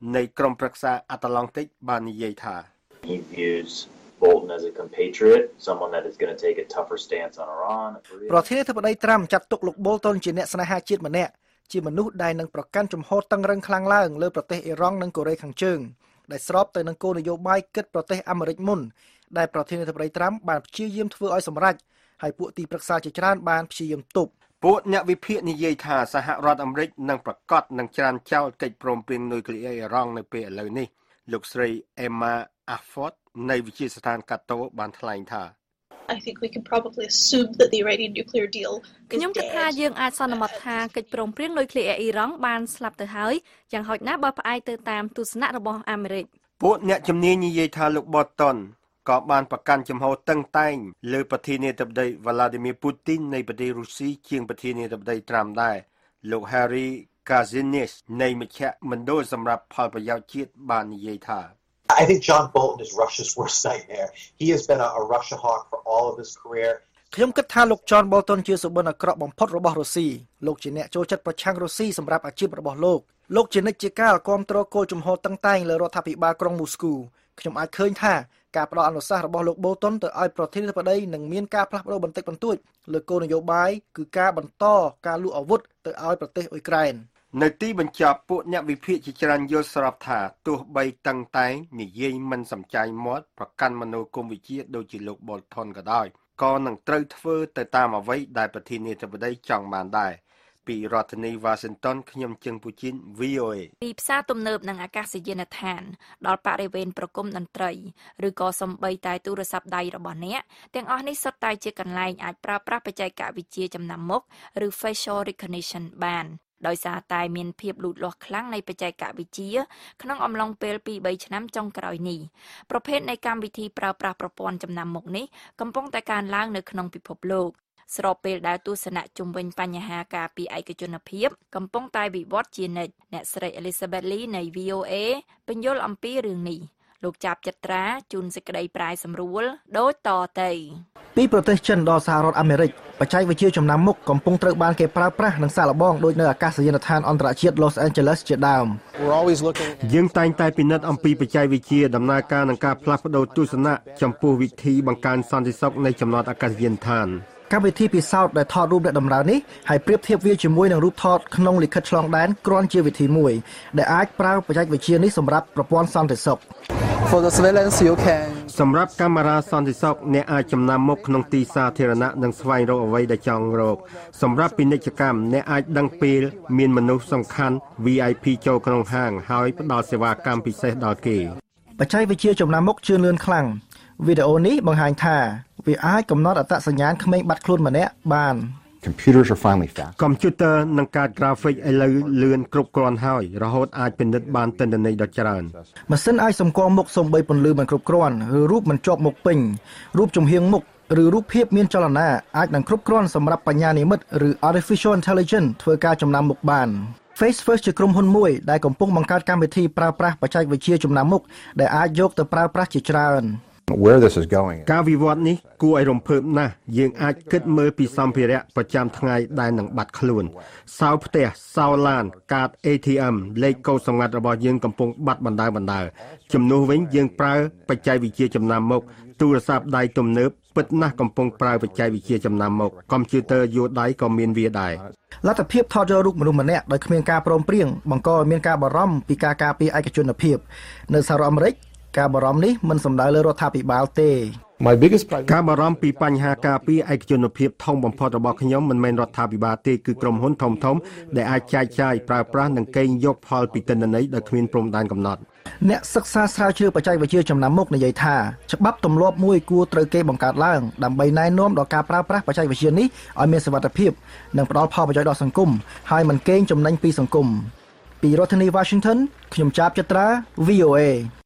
នៃក្រុមប្រឹក្សាអាត្លង់តិកបាននិយាយថា He views Bolton as a compatriot, someone that is going to take a tougher stance on Iran. ប្រធានាធិបតីត្រាំចាត់ទុកលោក Bolton ជាអ្នកស្នេហាជាតិម្នាក់ជាមនុស្សដែលនឹងប្រកាន់ជំហរតឹងរ៉ឹងខ្លាំងឡើងលើប្រទេសអ៊ីរ៉ង់និងកូរ៉េខាងជើងដែលស្របទៅនឹងគោលនយោបាយគិតប្រទេសអាមេរិកមុនដែលប្រធានាធិបតីត្រាំបានព្យាយាមធ្វើឲ្យសម្រេចហើយពួកទីប្រឹក្សាជាច្រើនបានព្យាយាមទប់ពួកអ្នកវិភាគនិយាយថាសហរដ្ឋអាមេរិកនឹងប្រកាសនឹងច្រានចោលកិច្ចព្រមព្រៀងនុយក្លេអ៊ែរអ៊ីរ៉ង់នៅពេលឥឡូវនេះលោកស្រី Emma Afford នៃវិទ្យាស្ថានកាតូបានថ្លែងថា I think we can probably assume that the Iranian nuclear deal ខ្ញុំគិតថាយើងអាចសន្មតថាកិច្ចព្រមព្រៀងនុយក្លេអ៊ែរអ៊ីរ៉ង់បានស្លាប់ទៅហើយយ៉ាងហោចណាស់បើផ្អែកទៅតាមទស្សនៈរបស់អាមេរិកពួកអ្នកជំនាញនិយាយថាលោក Bolton ក៏បានប្រកាន់ជំហរតឹងតែងលើប្រធានាធិបតី Vladimir Putin នៃប្រទេសរុស្ស៊ីជាងប្រធានាធិបតី Trump ដែរលោក Harry Kazinis នៃមជ្ឈមណ្ឌលសម្រាប់ផលប្រយោជន៍ជាតិបាននិយាយថា I think John Bolton is Russia's worst nightmare. He has been a, a Russia hawk for all of his career. ខ្ញុំគិតថាលោក John Bolton ជាសុបិនអាក្រក់បំផុតរបស់រុស្ស៊ីលោកជាអ្នកចូលចិត្តប្រឆាំងរុស្ស៊ីសម្រាប់អាជីពរបស់លោកលោកជានិច្ចជាកាលគាំទ្រគោលជំហរតឹងតែងលើរដ្ឋាភិបាលក្រុងមូស្គូខ្ញុំអាចឃើញថាការផ្ដល់អនុសាសន៍របស់លោក Bolton ទៅឲ្យប្រធានាធិបតីនឹងមានការផ្លាស់ប្ដូរបន្តិចបន្តួចលើគោលនយោបាយគឺការបន្តការលក់អាវុធទៅឲ្យប្រទេសអ៊ុយក្រែននៅទីបញ្ចប់ពួកអ្នកវិភាគជាច្រើនយល់ស្របថាទោះបីតឹងតែងនិយាយមិនសំចៃមាត់ប្រកាន់មនោគមវិជ្ជាដូចជាលោក Bolton ក៏ដោយក៏នឹងត្រូវធ្វើទៅតាមអ្វីដែលប្រធានាធិបតីចង់បានដែរពីរដ្ឋធានី Washington ខ្ញុំជឹងពូជីន V O A ពីផ្សារទំនើបនិងអាកាសយានដ្ឋានដល់បរិវេណប្រគំតន្ត្រីឬក៏សំបីតែទូរស័ព្ទដៃរបស់អ្នកទាំងអស់នេះសុទ្ធតែជាកន្លែងអាចប្រើប្រាស់បច្ចេកវិទ្យាចំណាំមុខឬ facial recognition បានដោយសារតែមានភាពលូតលាស់ខ្លាំងនៃបច្ចេកវិទ្យាក្នុងអំឡុងពេល ពីរបី ឆ្នាំចុងក្រោយនេះប្រភេទនៃកម្មវិធីប្រើប្រាស់ប្រព័ន្ធចំណាំមុខនេះកំពុងតែកើនឡើងនៅក្នុងពិភពលោកស្របពេលដែលទស្សនៈជុំវិញបញ្ហាការពារឯកជនភាពកំពុងតែវិវត្តជានិច្ចអ្នកស្រី Elizabeth Lee នៃ V O A បញ្យល់អំពីរឿងនេះលោកចាប់ចត្រាជូនសេចក្តីប្រាយសម្រួលដូចតទៅពីប្រទេសចិនដល់សហរដ្ឋអាមេរិកបច្ចេកវិទ្យាចំណាំមុខកំពុងត្រូវបានគេប្រើប្រាស់និងសាកល្បងដោយនៅអាកាសយានដ្ឋានអន្តរជាតិ Los Angeles ជាដើមយើងតែងតែពិនិត្យអំពីបច្ចេកវិទ្យាដំណើរការនិងការផ្លាស់ប្ដូរទស្សនៈចំពោះវិធីបង្កើនសន្តិសុខនៃចំណតអាកាសយានដ្ឋានកម្មវិធីពិសោធន៍ដែលថតរូបអ្នកដំណើរនេះហើយប្រៀបធៀបវាជាមួយនឹងរូបថតក្នុងលិខិតឆ្លងដែនគ្រាន់ជាវិធីមួយដែលអាចប្រើបច្ចេកវិទ្យានេះសម្រាប់ប្រព័ន្ធសន្តិសុខ For the surveillance you can សម្រាប់កាមេរ៉ាសន្តិសុខអ្នកអាចចំណាំមុខក្នុងទីសាធារណៈនិងស្វែងរកអ្វីដែលចង់រកសម្រាប់ពាណិជ្ជកម្មអ្នកអាចដឹងពេលមានមនុស្សសំខាន់ V I P ចូលក្នុងហាងហើយផ្ដល់សេវាកម្មពិសេសដល់គេបច្ចេកវិទ្យាចំណាំមុខជឿនលឿនខ្លាំងវីដេអូនេះបង្ហាញថាវាអាចកំណត់អត្តសញ្ញាណក្មេងបាត់ខ្លួនម្នាក់បាន Computers are finally fast កុំព្យូទ័រនិងកាតក្រាហ្វិកឥឡូវលឿនគ្រប់គ្រាន់ហើយរហូតអាចពិនិត្យបានទិន្នន័យដ៏ច្រើនម៉ាស៊ីនអាចសម្គាល់មុខសូម្បីពន្លឺមិនគ្រប់គ្រាន់ឬរូបមិនជាប់មុខពេញរូបចំហៀងមុខឬរូបភាពមានចលនាអាចនឹងគ្រប់គ្រាន់សម្រាប់បញ្ញានិម្មិតឬ Artificial Intelligence ធ្វើការចំណាំមុខបាន Face First ជាក្រុមហ៊ុនមួយដែលកំពុងបង្កើតកម្មវិធីប្រើប្រាស់បច្ចេកវិទ្យាចំណាំមុខដែលអាចយកទៅប្រើប្រាស់ជាច្រើន Where this is going ការវិវត្តនេះគួរឲ្យរំភើបណាស់យើងអាចគិតមើលពីសម្ភារៈប្រចាំថ្ងៃដែលនឹងបាត់ខ្លួនសោផ្ទះសោឡានកាត A T M លេខកូដសម្ងាត់របស់យើងកំពុងបាត់បណ្ដើបណ្ដើជំនួសវិញយើងប្រើបច្ចេកវិទ្យាចំណាំមុខទូរស័ព្ទដៃទំនើបពិតណាស់កំពុងប្រើបច្ចេកវិទ្យាចំណាំមុខកុំព្យូទ័រយួរដៃក៏មានវាដែរលទ្ធភាពថតយករូបមនុស្សម្នាក់ដោយគ្មានការព្រមព្រៀងបង្កឲ្យមានការបារម្ភពីការការពារឯកជនភាពនៅសហរដ្ឋអាមេរិកការបារម្ភនេះមិនសំដៅលើរដ្ឋាភិបាលទេ My biggest problem ការបារម្ភពីបញ្ហាការពារឯកជនភាពធំបំផុតរបស់ខ្ញុំមិនមែនរដ្ឋាភិបាលទេគឺក្រុមហ៊ុនធំៗដែលអាចចែកចាយប្រើប្រាស់និងកេងយកផលពីទិន្នន័យដោយគ្មានព្រំដែនកំណត់អ្នកសិក្សាស្រាវជ្រាវបច្ចេកវិទ្យាចំណាំមុខនិយាយថាច្បាប់ទម្លាប់មួយគួរត្រូវគេបង្កើតឡើងដើម្បីណែនាំដល់ការប្រើប្រាស់បច្ចេកវិទ្យានេះឲ្យមានសុវត្ថិភាពនិងផ្ដល់ផលប្រយោជន៍ដល់សង្គមហើយមិនកេងចំណេញពីសង្គមពីរដ្ឋធានី Washington ខ្ញុំចាប់ចត្រា V O A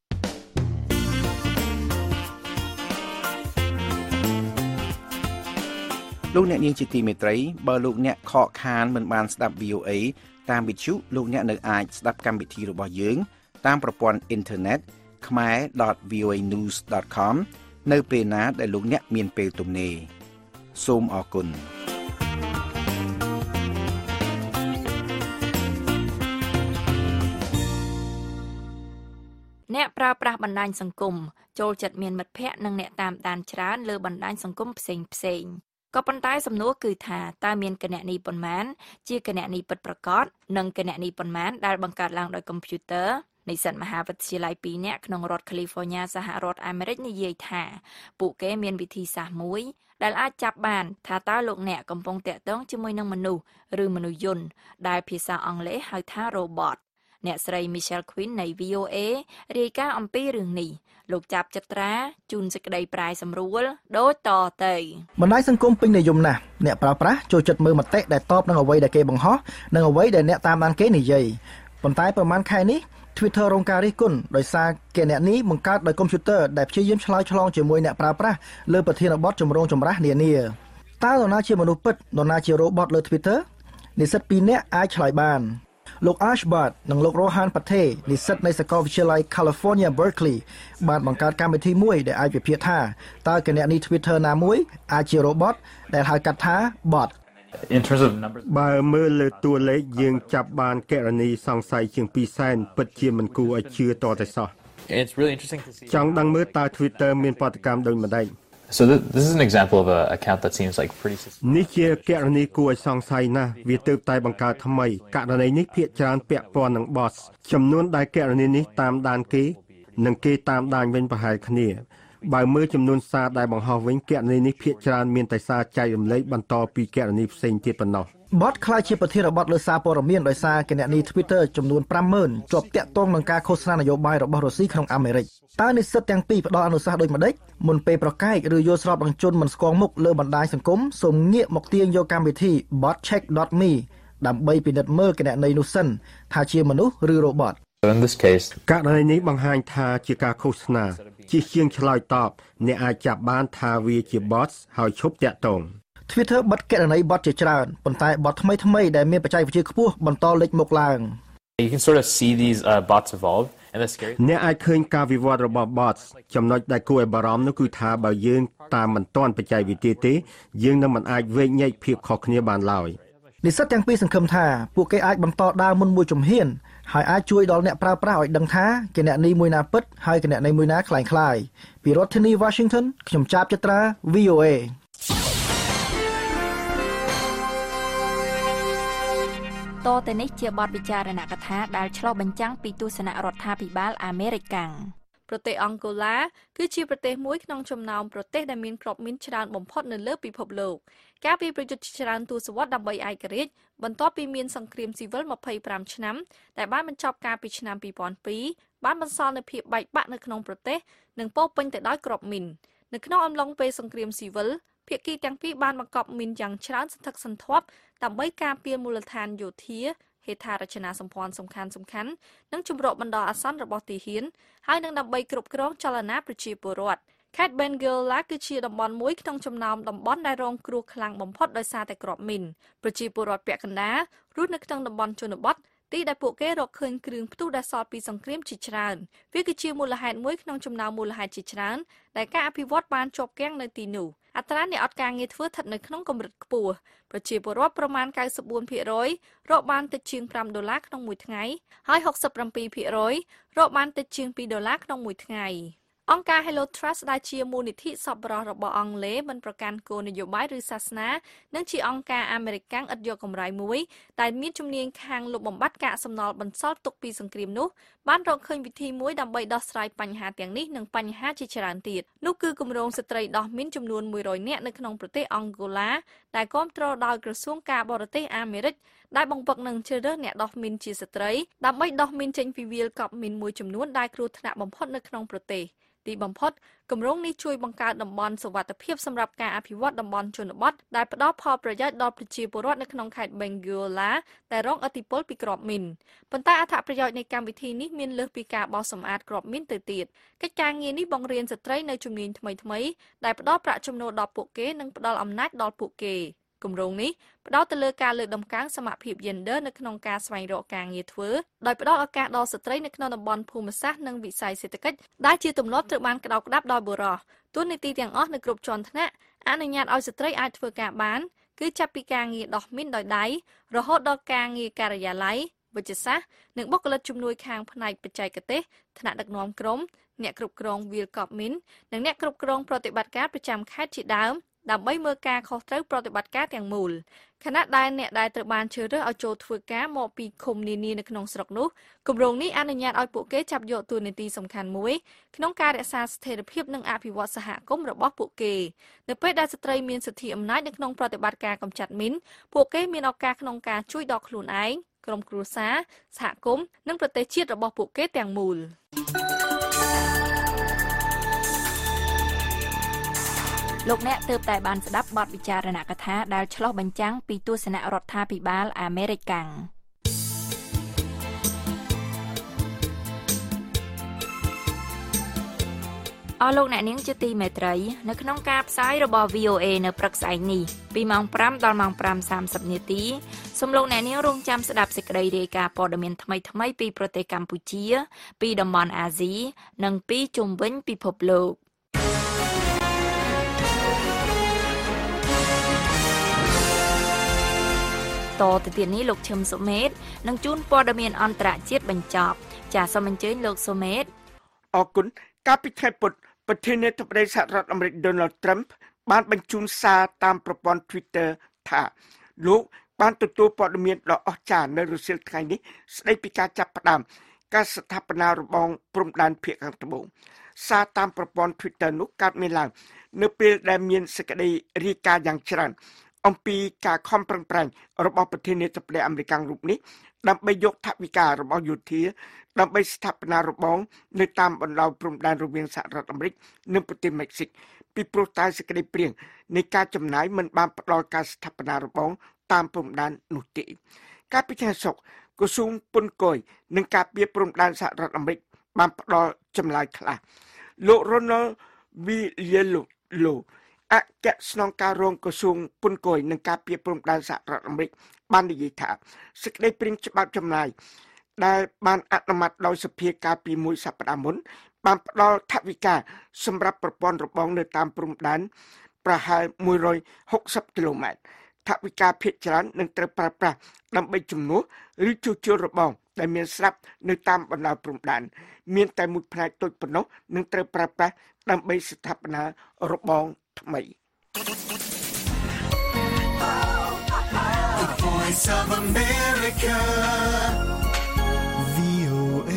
លោកអ្នកនាងជាទីមេត្រីបើលោកអ្នកខកខានមិនបានស្ដាប់ V O A តាមវិទ្យុលោកអ្នកនៅអាចស្ដាប់កម្មវិធីរបស់យើងតាមប្រព័ន្ធអ៊ីនធឺណិត ខ្មែរ ដត វី អូ เอ news ដត com នៅពេលណាដែលលោកអ្នកមានពេលទំនេរសូមអរគុណអ្នកប្រើប្រាស់បណ្ដាញសង្គមចូលចិត្តមានមិត្តភ័ក្តិនិងអ្នកតាមដានច្រើនលើបណ្ដាញសង្គមផ្សេងផ្សេងក៏ប៉ុន្តែសំណួរគឺថាតើមានគណនីប៉ុន្មានជាគណនីពិតប្រាកដនិងគណនីប៉ុន្មានដែលបង្កើតឡើងដោយកុំព្យូទ័រនិស្សិតមហាវិទ្យាល័យពីរនាក់ក្នុងរដ្ឋ California សហរដ្ឋអាមេរិកនិយាយថាពួកគេមានវិធីសាស្ត្រមួយដែលអាចចាប់បានថាតើលោកអ្នកកំពុងតាក់ទងជាមួយនឹងមនុស្សឬមនុស្សយន្តដែលភាសាអង់គ្លេសហៅថា robot អ្នកស្រី Michelle Quinn នៃ វី អូ เอ រាយការណ៍អំពីរឿងនេះលោកចាប់ចត្រាជូនសេចក្តីប្រាយសម្រួលដូចតទៅបណ្ដាញសង្គមពេញនិយមណាស់អ្នកប្រើប្រាស់ចូលចិត្តមើលមតិដែលតបនឹងអ្វីដែលគេបង្ហោះនិងអ្វីដែលអ្នកតាមដានគេនិយាយប៉ុន្តែប្រហែលខែនេះ Twitter រងការរិះគន់ដោយសារគណនីបង្កើតដោយកុំព្យូទ័រដែលព្យាយាមឆ្លើយឆ្លងជាមួយអ្នកប្រើប្រាស់លើប្រធានបទចម្រូងចម្រាសនានាតើនរណាជាមនុស្សពិតនរណាជា robot លើ Twitter និស្សិតពីរនាក់អាចឆ្លើយបានលោក Ash Bhatt និងលោក Rohan Patel និស្សិតនៃសាកលវិទ្យាល័យ California Berkeley បានបង្កើតកម្មវិធីមួយដែលអាចវិភាគថាតើគណនី Twitter ណាមួយអាចជា robot ដែលហៅកាត់ថា bot In terms of numbers បើមើលលើតួលេខយើងចាប់បានគណនីសង្ស័យជាងពីរសែនពិតជាមិនគួរឲ្យជឿតតែសោះ It's really interesting to see ចង់ដឹងមើលតើ Twitter មានប្រតិកម្មដូចម្ដេច So th- this is an example of an account that seems like pretty suspicious នេះជាគណនីគួរឲ្យសង្ស័យណាស់វាទើបតែបង្កើតថ្មីករណីនេះភាគច្រើនពាក់ព័ន្ធនឹង bots ចំនួនដែលគណនីនេះតាមដានគេនិងគេតាមដានវិញប្រហែលគ្នាបើមើលចំនួនសារដែលបង្ហោះវិញគណនីនេះភាគច្រើនមានតែសារចែករំលែកបន្តពីគណនីផ្សេងទៀតប៉ុណ្ណោះ Bot ខ្ល้ายជាប្រធានបទលើសារព័ត៌មានដោយសារគណនី Twitter ចំនួន fiveម៉ឺន ជាប់តាក់ទងនឹងការឃោសនានយោបាយរបស់រុស្ស៊ីក្នុងអាមេរិកតើនិស្សិតទាំងពីរផ្ដល់អនុសាសន៍ដូចម្ដេចមុនពេលប្រកែកឬយល់ស្របនឹងជនមិនស្គាល់មុខលើបណ្ដាញសង្គមសូមងាកមកទាញយកកម្មវិធី bot check dot me ដើម្បីពិនិត្យមើលគណនីនោះសិនថាជាមនុស្សឬ robot In this case ករណីនេះបង្ហាញថាជាការឃោសនាជាជាងឆ្លើយតបអ្នកអាចចាប់បានថាវាជា bots ហើយឈប់តាក់ទង Twitter បិទគណនី bot ជាច្រើនប៉ុន្តែ bot ថ្មីថ្មីដែលមានបច្ចេកវិទ្យាខ្ពស់បន្តលេចមុខឡើង You can sort of see these uh, bots evolve and the scary អ្នកអាចឃើញការវិវត្តរបស់ bots ចំណុចដែលគួរឲ្យបារម្ភនោះគឺថាបើយើងតាមមិនទាន់បច្ចេកវិទ្យាទេយើងនឹងមិនអាចវែងញែកភាពខុសគ្នាបានឡើយនិស្សិតទាំងពីរសង្ឃឹមថាពួកគេអាចបន្តដើរមុនមួយជំហានហើយអាចជួយដល់អ្នកប្រើប្រាស់ឲ្យដឹងថាគណនីមួយណាពិតហើយគណនីមួយណាคล้ายៗពីរដ្ឋធានី Washington ខ្ញុំចាប់ចត្រា វី អូ เอតទៅនេះជាបទពិចារណកថាដែលឆ្លុះបញ្ចាំងពីទស្សនៈរដ្ឋាភិបាលអាមេរិកកាំងប្រទេសអង់ហ្គោឡាគឺជាប្រទេសមួយក្នុងចំណោមប្រទេសដែលមានគ្រាប់មីនច្រើនបំផុតនៅលើពិភពលោកកាលពីប្រយុទ្ធច្រើនទសវត្សរ៍ដើម្បីឯករាជ្យបន្ទាប់ពីមានសង្គ្រាមស៊ីវិលtwenty-fiveឆ្នាំដែលបានបញ្ចប់កាលពីឆ្នាំtwo thousand twoបានបន្សល់នូវភាពបែកបាក់នៅក្នុងប្រទេសនិងពោរពេញទៅដោយគ្រាប់មីននៅក្នុងអំឡុងពេលសង្គ្រាមស៊ីវិលភាគីទាំងពីរបានបង្កប់មីនយ៉ាងច្រើនសន្ធឹកសន្ធាប់ដើម្បីការពារមូលដ្ឋានយោធាហេដ្ឋារចនាសម្ព័ន្ធសំខាន់សំខាន់និងជំរកបណ្ដោះអាសន្នរបស់ទាហានហើយនឹងដើម្បីគ្រប់គ្រងចលនាប្រជាពលរដ្ឋខេត្ត Benguela គឺជាតំបន់មួយក្នុងចំណោមតំបន់ដែលរងគ្រោះខ្លាំងបំផុតដោយសារតែគ្រាប់មីនប្រជាពលរដ្ឋពាក់កណ្ដាលរស់នៅក្នុងតំបន់ជនបទទីដែលពួកគេរកឃើញគ្រឿងផ្ទុះដែលសល់ពីសង្គ្រាមជាច្រើនវាគឺជាមូលហេតុមួយក្នុងចំណោមមូលហេតុជាច្រើនដែលការអភិវឌ្ឍបានជាប់គាំងនៅទីនោះអត្រាអ្នកអត់ការងារធ្វើស្ថិតនៅក្នុងកម្រិតខ្ពស់ប្រជាពលរដ្ឋប្រមាណninety-four percentរកបានតិចជាងfiveដុល្លារក្នុងមួយថ្ងៃហើយsixty-seven percentរកបានតិចជាងtwoដុល្លារក្នុងមួយថ្ងៃអង្គការ Hello Trust ដែលជាមូលនិធិសប្បុរសរបស់អង់គ្លេសមិនប្រកាន់គោលនយោបាយឬសាសនានិងជាអង្គការអាមេរិកកាំងឥតយកកម្រៃមួយដែលមានជំនាញខាងលុបបំបាត់កាកសំណល់បន្សល់ទុកពីសង្គ្រាមនោះបានរកឃើញវិធីមួយដើម្បីដោះស្រាយបញ្ហាទាំងនេះនិងបញ្ហាជាច្រើនទៀតនោះគឺគម្រោងស្ត្រីដោះមីនចំនួនone hundredនាក់នៅក្នុងប្រទេសអង់ហ្គោឡាដែលគាំទ្រដោយក្រសួងការបរទេសអាមេរិកដែលបង្វឹកនឹងជ្រើសរើសអ្នកដោះមីនជាស្ត្រីដើម្បីដោះមីនចេញពីវាលកប់មីនមួយចំនួនដែលគ្រោះថ្នាក់បំផុតនៅក្នុងប្រទេសទីបំផុតគម្រោងនេះជួយបង្កើតតំបន់សុវត្ថិភាពសម្រាប់ការអភិវឌ្ឍតំបន់ជនបទដែលផ្ដល់ផលប្រយោជន៍ដល់ប្រជាពលរដ្ឋនៅក្នុងខេត្ត Benguela ដែលរងឥទ្ធិពលពីគ្រាប់មីនប៉ុន្តែអត្ថប្រយោជន៍នៃកម្មវិធីនេះមានលើសពីការបោសសម្អាតគ្រាប់មីនទៅទៀតកិច្ចការងារនេះបង្រៀនស្ត្រីនៅជំនាញថ្មីៗដែលផ្ដល់ប្រាក់ចំណូលដល់ពួកគេនិងផ្ដល់អំណាចដល់ពួកគេគម្រោងនេះផ្ដោតទៅលើការលើកតម្កើងសមភាព Gender នៅក្នុងការស្វែងរកការងារធ្វើដោយផ្ដល់ឱកាសដល់ស្ត្រីនៅក្នុងតំបន់ភូមិសាស្ត្រនិងវិស័យសេដ្ឋកិច្ចដែលជាទម្លាប់ត្រូវបានក្តោបក្តាប់ដោយបុរសតួនាទីទាំងអស់នៅគ្រប់ជាន់ថ្នាក់អនុញ្ញាតឲ្យស្ត្រីអាចធ្វើការបានគឺចាប់ពីការងារដោះមីនដោយដៃរហូតដល់ការងារការិយាល័យវិទ្យាសាស្ត្រនិងបុគ្គលិកជំនួយខាងផ្នែកបច្ចេកទេសថ្នាក់ដឹកនាំក្រុមអ្នកគ្រប់គ្រងវាលកប់មីននិងអ្នកគ្រប់គ្រងប្រតិបត្តិការប្រចាំខេត្តជាដើមដើម្បីមើលការខុសត្រូវប្រតិបត្តិការទាំងមូលខណៈដែលអ្នកដែលត្រូវបានជ្រើសរើសឲ្យចូលធ្វើការមកពីឃុំនានានៅក្នុងស្រុកនោះគម្រោងនេះអនុញ្ញាតឲ្យពួកគេចាប់យកតួនាទីសំខាន់មួយក្នុងការរក្សាស្ថិរភាពនិងអភិវឌ្ឍសហគមន៍របស់ពួកគេនៅពេលដែលស្ត្រីមានសិទ្ធិអំណាចនៅក្នុងប្រតិបត្តិការកម្ចាត់មីនពួកគេមានឱកាសក្នុងការជួយដល់ខ្លួនឯងក្រុមគ្រួសារសហគមន៍និងប្រទេសជាតិរបស់ពួកគេទាំងមូលលោកអ្នកទើបតែបានស្ដាប់បទវិចារណកថាដែលឆ្លុះបញ្ចាំងពីទស្សនៈរដ្ឋាភិបាលអាមេរិកកាំងអស់លោកអ្នកនាងជាទីមេត្រីនៅក្នុងការផ្សាយរបស់ វី អូ เอ នៅព្រឹកស្អែកនេះពីម៉ោងប្រាំដល់ម៉ោងប្រាំសាមសិបនាទីសូមលោកអ្នកនាងរងចាំស្ដាប់សេចក្តីរាយការណ៍ព័ត៌មានថ្មីៗពីប្រទេសកម្ពុជាពីតំបន់អាស៊ីនិងពីជុំវិញពិភពលោកតទៅទៀតនេះលោកឈឹមសុមេតនឹងជូនព័ត៌មានអន្តរជាតិបញ្ចប់ចាសសូមអញ្ជើញលោកសុមេតអរគុណកាលពីខែពុធប្រធានាធិបតីសហរដ្ឋអាមេរិក Donald Trump បានបញ្ជូនសារតាមប្រព័ន្ធ Twitter ថាលោកបានទទួលព័ត៌មានដ៏អស្ចារ្យនៅរសៀលថ្ងៃនេះស្ដីពីការចាប់ផ្ដើមការស្ថាបនារបងព្រំដែនភាគខាងត្បូងសារតាមប្រព័ន្ធ Twitter នោះកើតមានឡើងនៅពេលដែលមានសេចក្តីរាយការណ៍យ៉ាងច្រើនអំពីការខំប្រឹងប្រែងរបស់ប្រធានាធិបតីអាមេរិករូបនេះដើម្បីយកថវិការបស់យោធាដើម្បីស្ថាបនារបងនៅតាមបណ្ដោយព្រំដែនរវាងសហរដ្ឋអាមេរិកនិងប្រទេសមិចស៊ិកពីព្រោះតែសេចក្តីព្រាងនៃការចំណាយមិនបានផ្ដល់ការស្ថាបនារបងតាមព្រំដែននោះទេកាលពីខែសុក្រក្រសួងពន្ធគយនិងការពារព្រំដែនសហរដ្ឋអាមេរិកបានផ្ដល់ចម្លើយខ្លះលោក Ronald Villalobosអគ្គស្នងការរងក្រសួងពន្ធគយនិងការពារព្រំដែនសហរដ្ឋអាមេរិកបាននិយាយថាសេចក្តីព្រាងច្បាប់ចំណាយដែលបានអនុម័តដោយសភាកាលពីមួយសប្តាហ៍មុនបានផ្ដល់ថវិកាសម្រាប់ប្រព័ន្ធរបងនៅតាមព្រំដែនប្រហែលមួយរយហុកសិបគីឡូម៉ែត្រថវិកាភាគច្រើននឹងត្រូវប្រើប្រាស់ដើម្បីជំនួសឬជួសជុលរបងដែលមានស្រាប់នៅតាមបណ្ដោយព្រំដែនមានតែមួយផ្នែកតូចប៉ុណ្ណោះនឹងត្រូវប្រើប្រាស់ដើម្បីស្ថាបនារបងថ្មី The Voice of America វី អូ เอ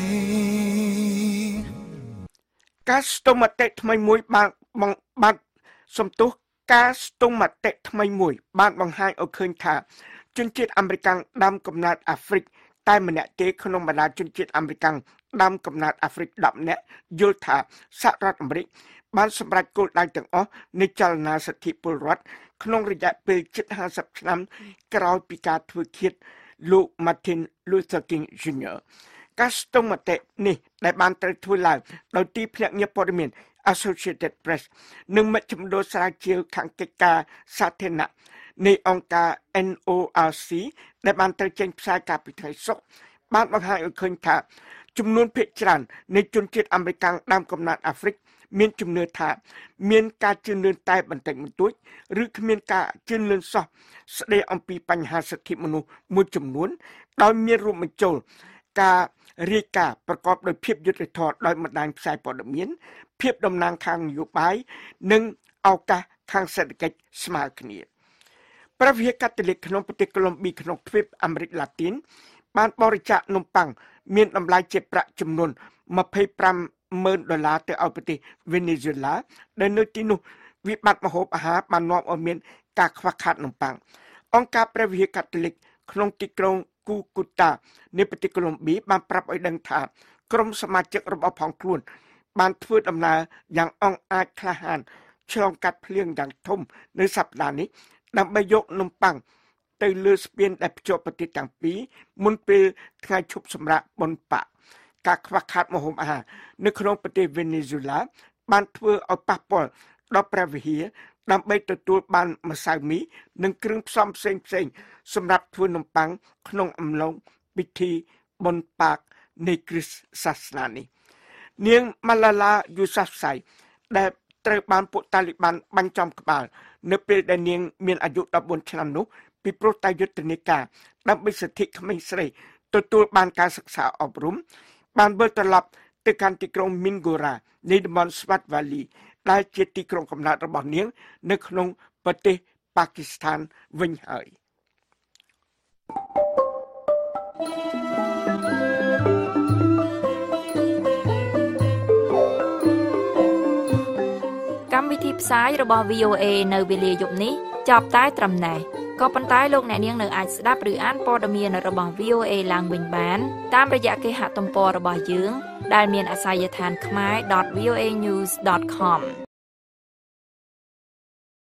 ការស្ទង់មតិថ្មីមួយបានបានសំទោសការស្ទង់មតិថ្មីមួយបានបង្ហាញឲ្យឃើញថាជនជាតិអាមេរិកដើមកំណើតអាហ្វ្រិកតែម្នាក់ទេក្នុងបណ្ដាជនជាតិអាមេរិកដើមកំណើតអាហ្វ្រិកដប់នាក់យល់ថាសហរដ្ឋអាមេរិកបានសម្រេចគោលដៅទាំងអស់នៃចលនាសិទ្ធិពលរដ្ឋក្នុងរយៈពេលជិតห้าสิบឆ្នាំក្រោយពីការធ្វើឃាតលោក Martin Luther King Junior ការស្ទង់មតិនេះដែលបានត្រូវធ្វើឡើងដោយទីភ្នាក់ងារព័ត៌មាន Associated Press និងមជ្ឈមណ្ឌលស្រាវជ្រាវខាងកិច្ចការសាធារណៈនៃអង្គការ เอ็น โอ อาร์ ซี ដែលបានត្រូវចេញផ្សាយកាលពីថ្ងៃសុក្របានបង្ហាញឲ្យឃើញថាចំនួនភាគច្រើននៃជនជាតិអាមេរិកដើមកំណើតអាហ្វ្រិកមានជំនឿថាមានការជឿនលឿនតែបន្តិចបន្តួចឬគ្មានការជឿនលឿនសោះស្ដីអំពីបញ្ហាសិទ្ធិមនុស្សមួយចំនួនដោយមានរួមបញ្ចូលការរាយការណ៍ប្រកបដោយភាពយុត្តិធម៌ដោយបណ្ដាញផ្សាយព័ត៌មានភាពតំណាងខាងនយោបាយនិងឱកាសខាងសេដ្ឋកិច្ចស្មើគ្នាព្រះវិហារកាតូលិកក្នុងប្រទេសកូឡុំប៊ីក្នុងទ្វីបអាមេរិកឡាទីនបានបរិច្ចាគនំប៉័ងមានតម្លៃជាប្រាក់ចំនួនยี่สิบห้าหมื่นដុល្លារទៅឲ្យប្រទេសវេណេស៊ុយឡាដែលនៅទីនោះវិបត្តិម្ហូបអាហារបាននាំឲ្យមានការខ្វះខាតនំប៉័ងអង្គការព្រះវិហារកាតូលិកក្នុងទីក្រុងគូគូតានៃប្រទេសកូឡុំប៊ីបានប្រាប់ឲ្យដឹងថាក្រុមសមាជិករបស់ផងខ្លួនបានធ្វើដំណើរយ៉ាងអង់អាចក្លាហានឆ្លងកាត់ភ្លៀងយ៉ាងធំនៅសប្តាហ៍នេះដើម្បីយកនំប៉័ងទៅលើស្ពានដែលភ្ជាប់ប្រទេសទាំងពីរមុនពេលថ្ងៃឈប់សម្រាកបុណ្យប៉ាការខ្វះខាតម្ហូបអាហារនៅក្នុងប្រទេសវេណេស៊ុយឡាបានធ្វើឲ្យប៉ះពាល់ដល់ព្រះវិហារដើម្បីទទួលបានម្សៅមីនិងគ្រឿងផ្សំផ្សេងផ្សេងសម្រាប់ធ្វើនំប៉័ងក្នុងអំឡុងពិធីបុណ្យប៉ានៃគ្រិស្តសាសនានេះនាង Malala Yousafzai ដែលត្រូវបានពួកតាលីបានបាញ់ចំក្បាលនៅពេលដែលនាងមានអាយុដប់បួនឆ្នាំនោះពីព្រោះតែយុទ្ធនាការដើម្បីសិទ្ធិក្មេងស្រីទទួលបានការសិក្សាអប់រំបានវិលត្រឡប់ទៅកាន់ទីក្រុង Mingora នៃតំបន់ Swat Valley ដែលជាទីក្រុងកំណើតរបស់នាងនៅក្នុងប្រទេសប៉ាគីស្ថានវិញហើយកម្មវិធីផ្សាយរបស់ វី អូ เอ នៅវេលាយប់នេះចប់តែត្រឹមណេះក៏ប៉ុន្តែលោកអ្នកនាងនៅអាចស្ដាប់ឬអានព័ត៌មានរបស់ វី អូ เอ ឡើងវិញបានតាមរយៈគេហទំព័ររបស់យើងដែលមានអាសយដ្ឋាន khmer dot voanews dot com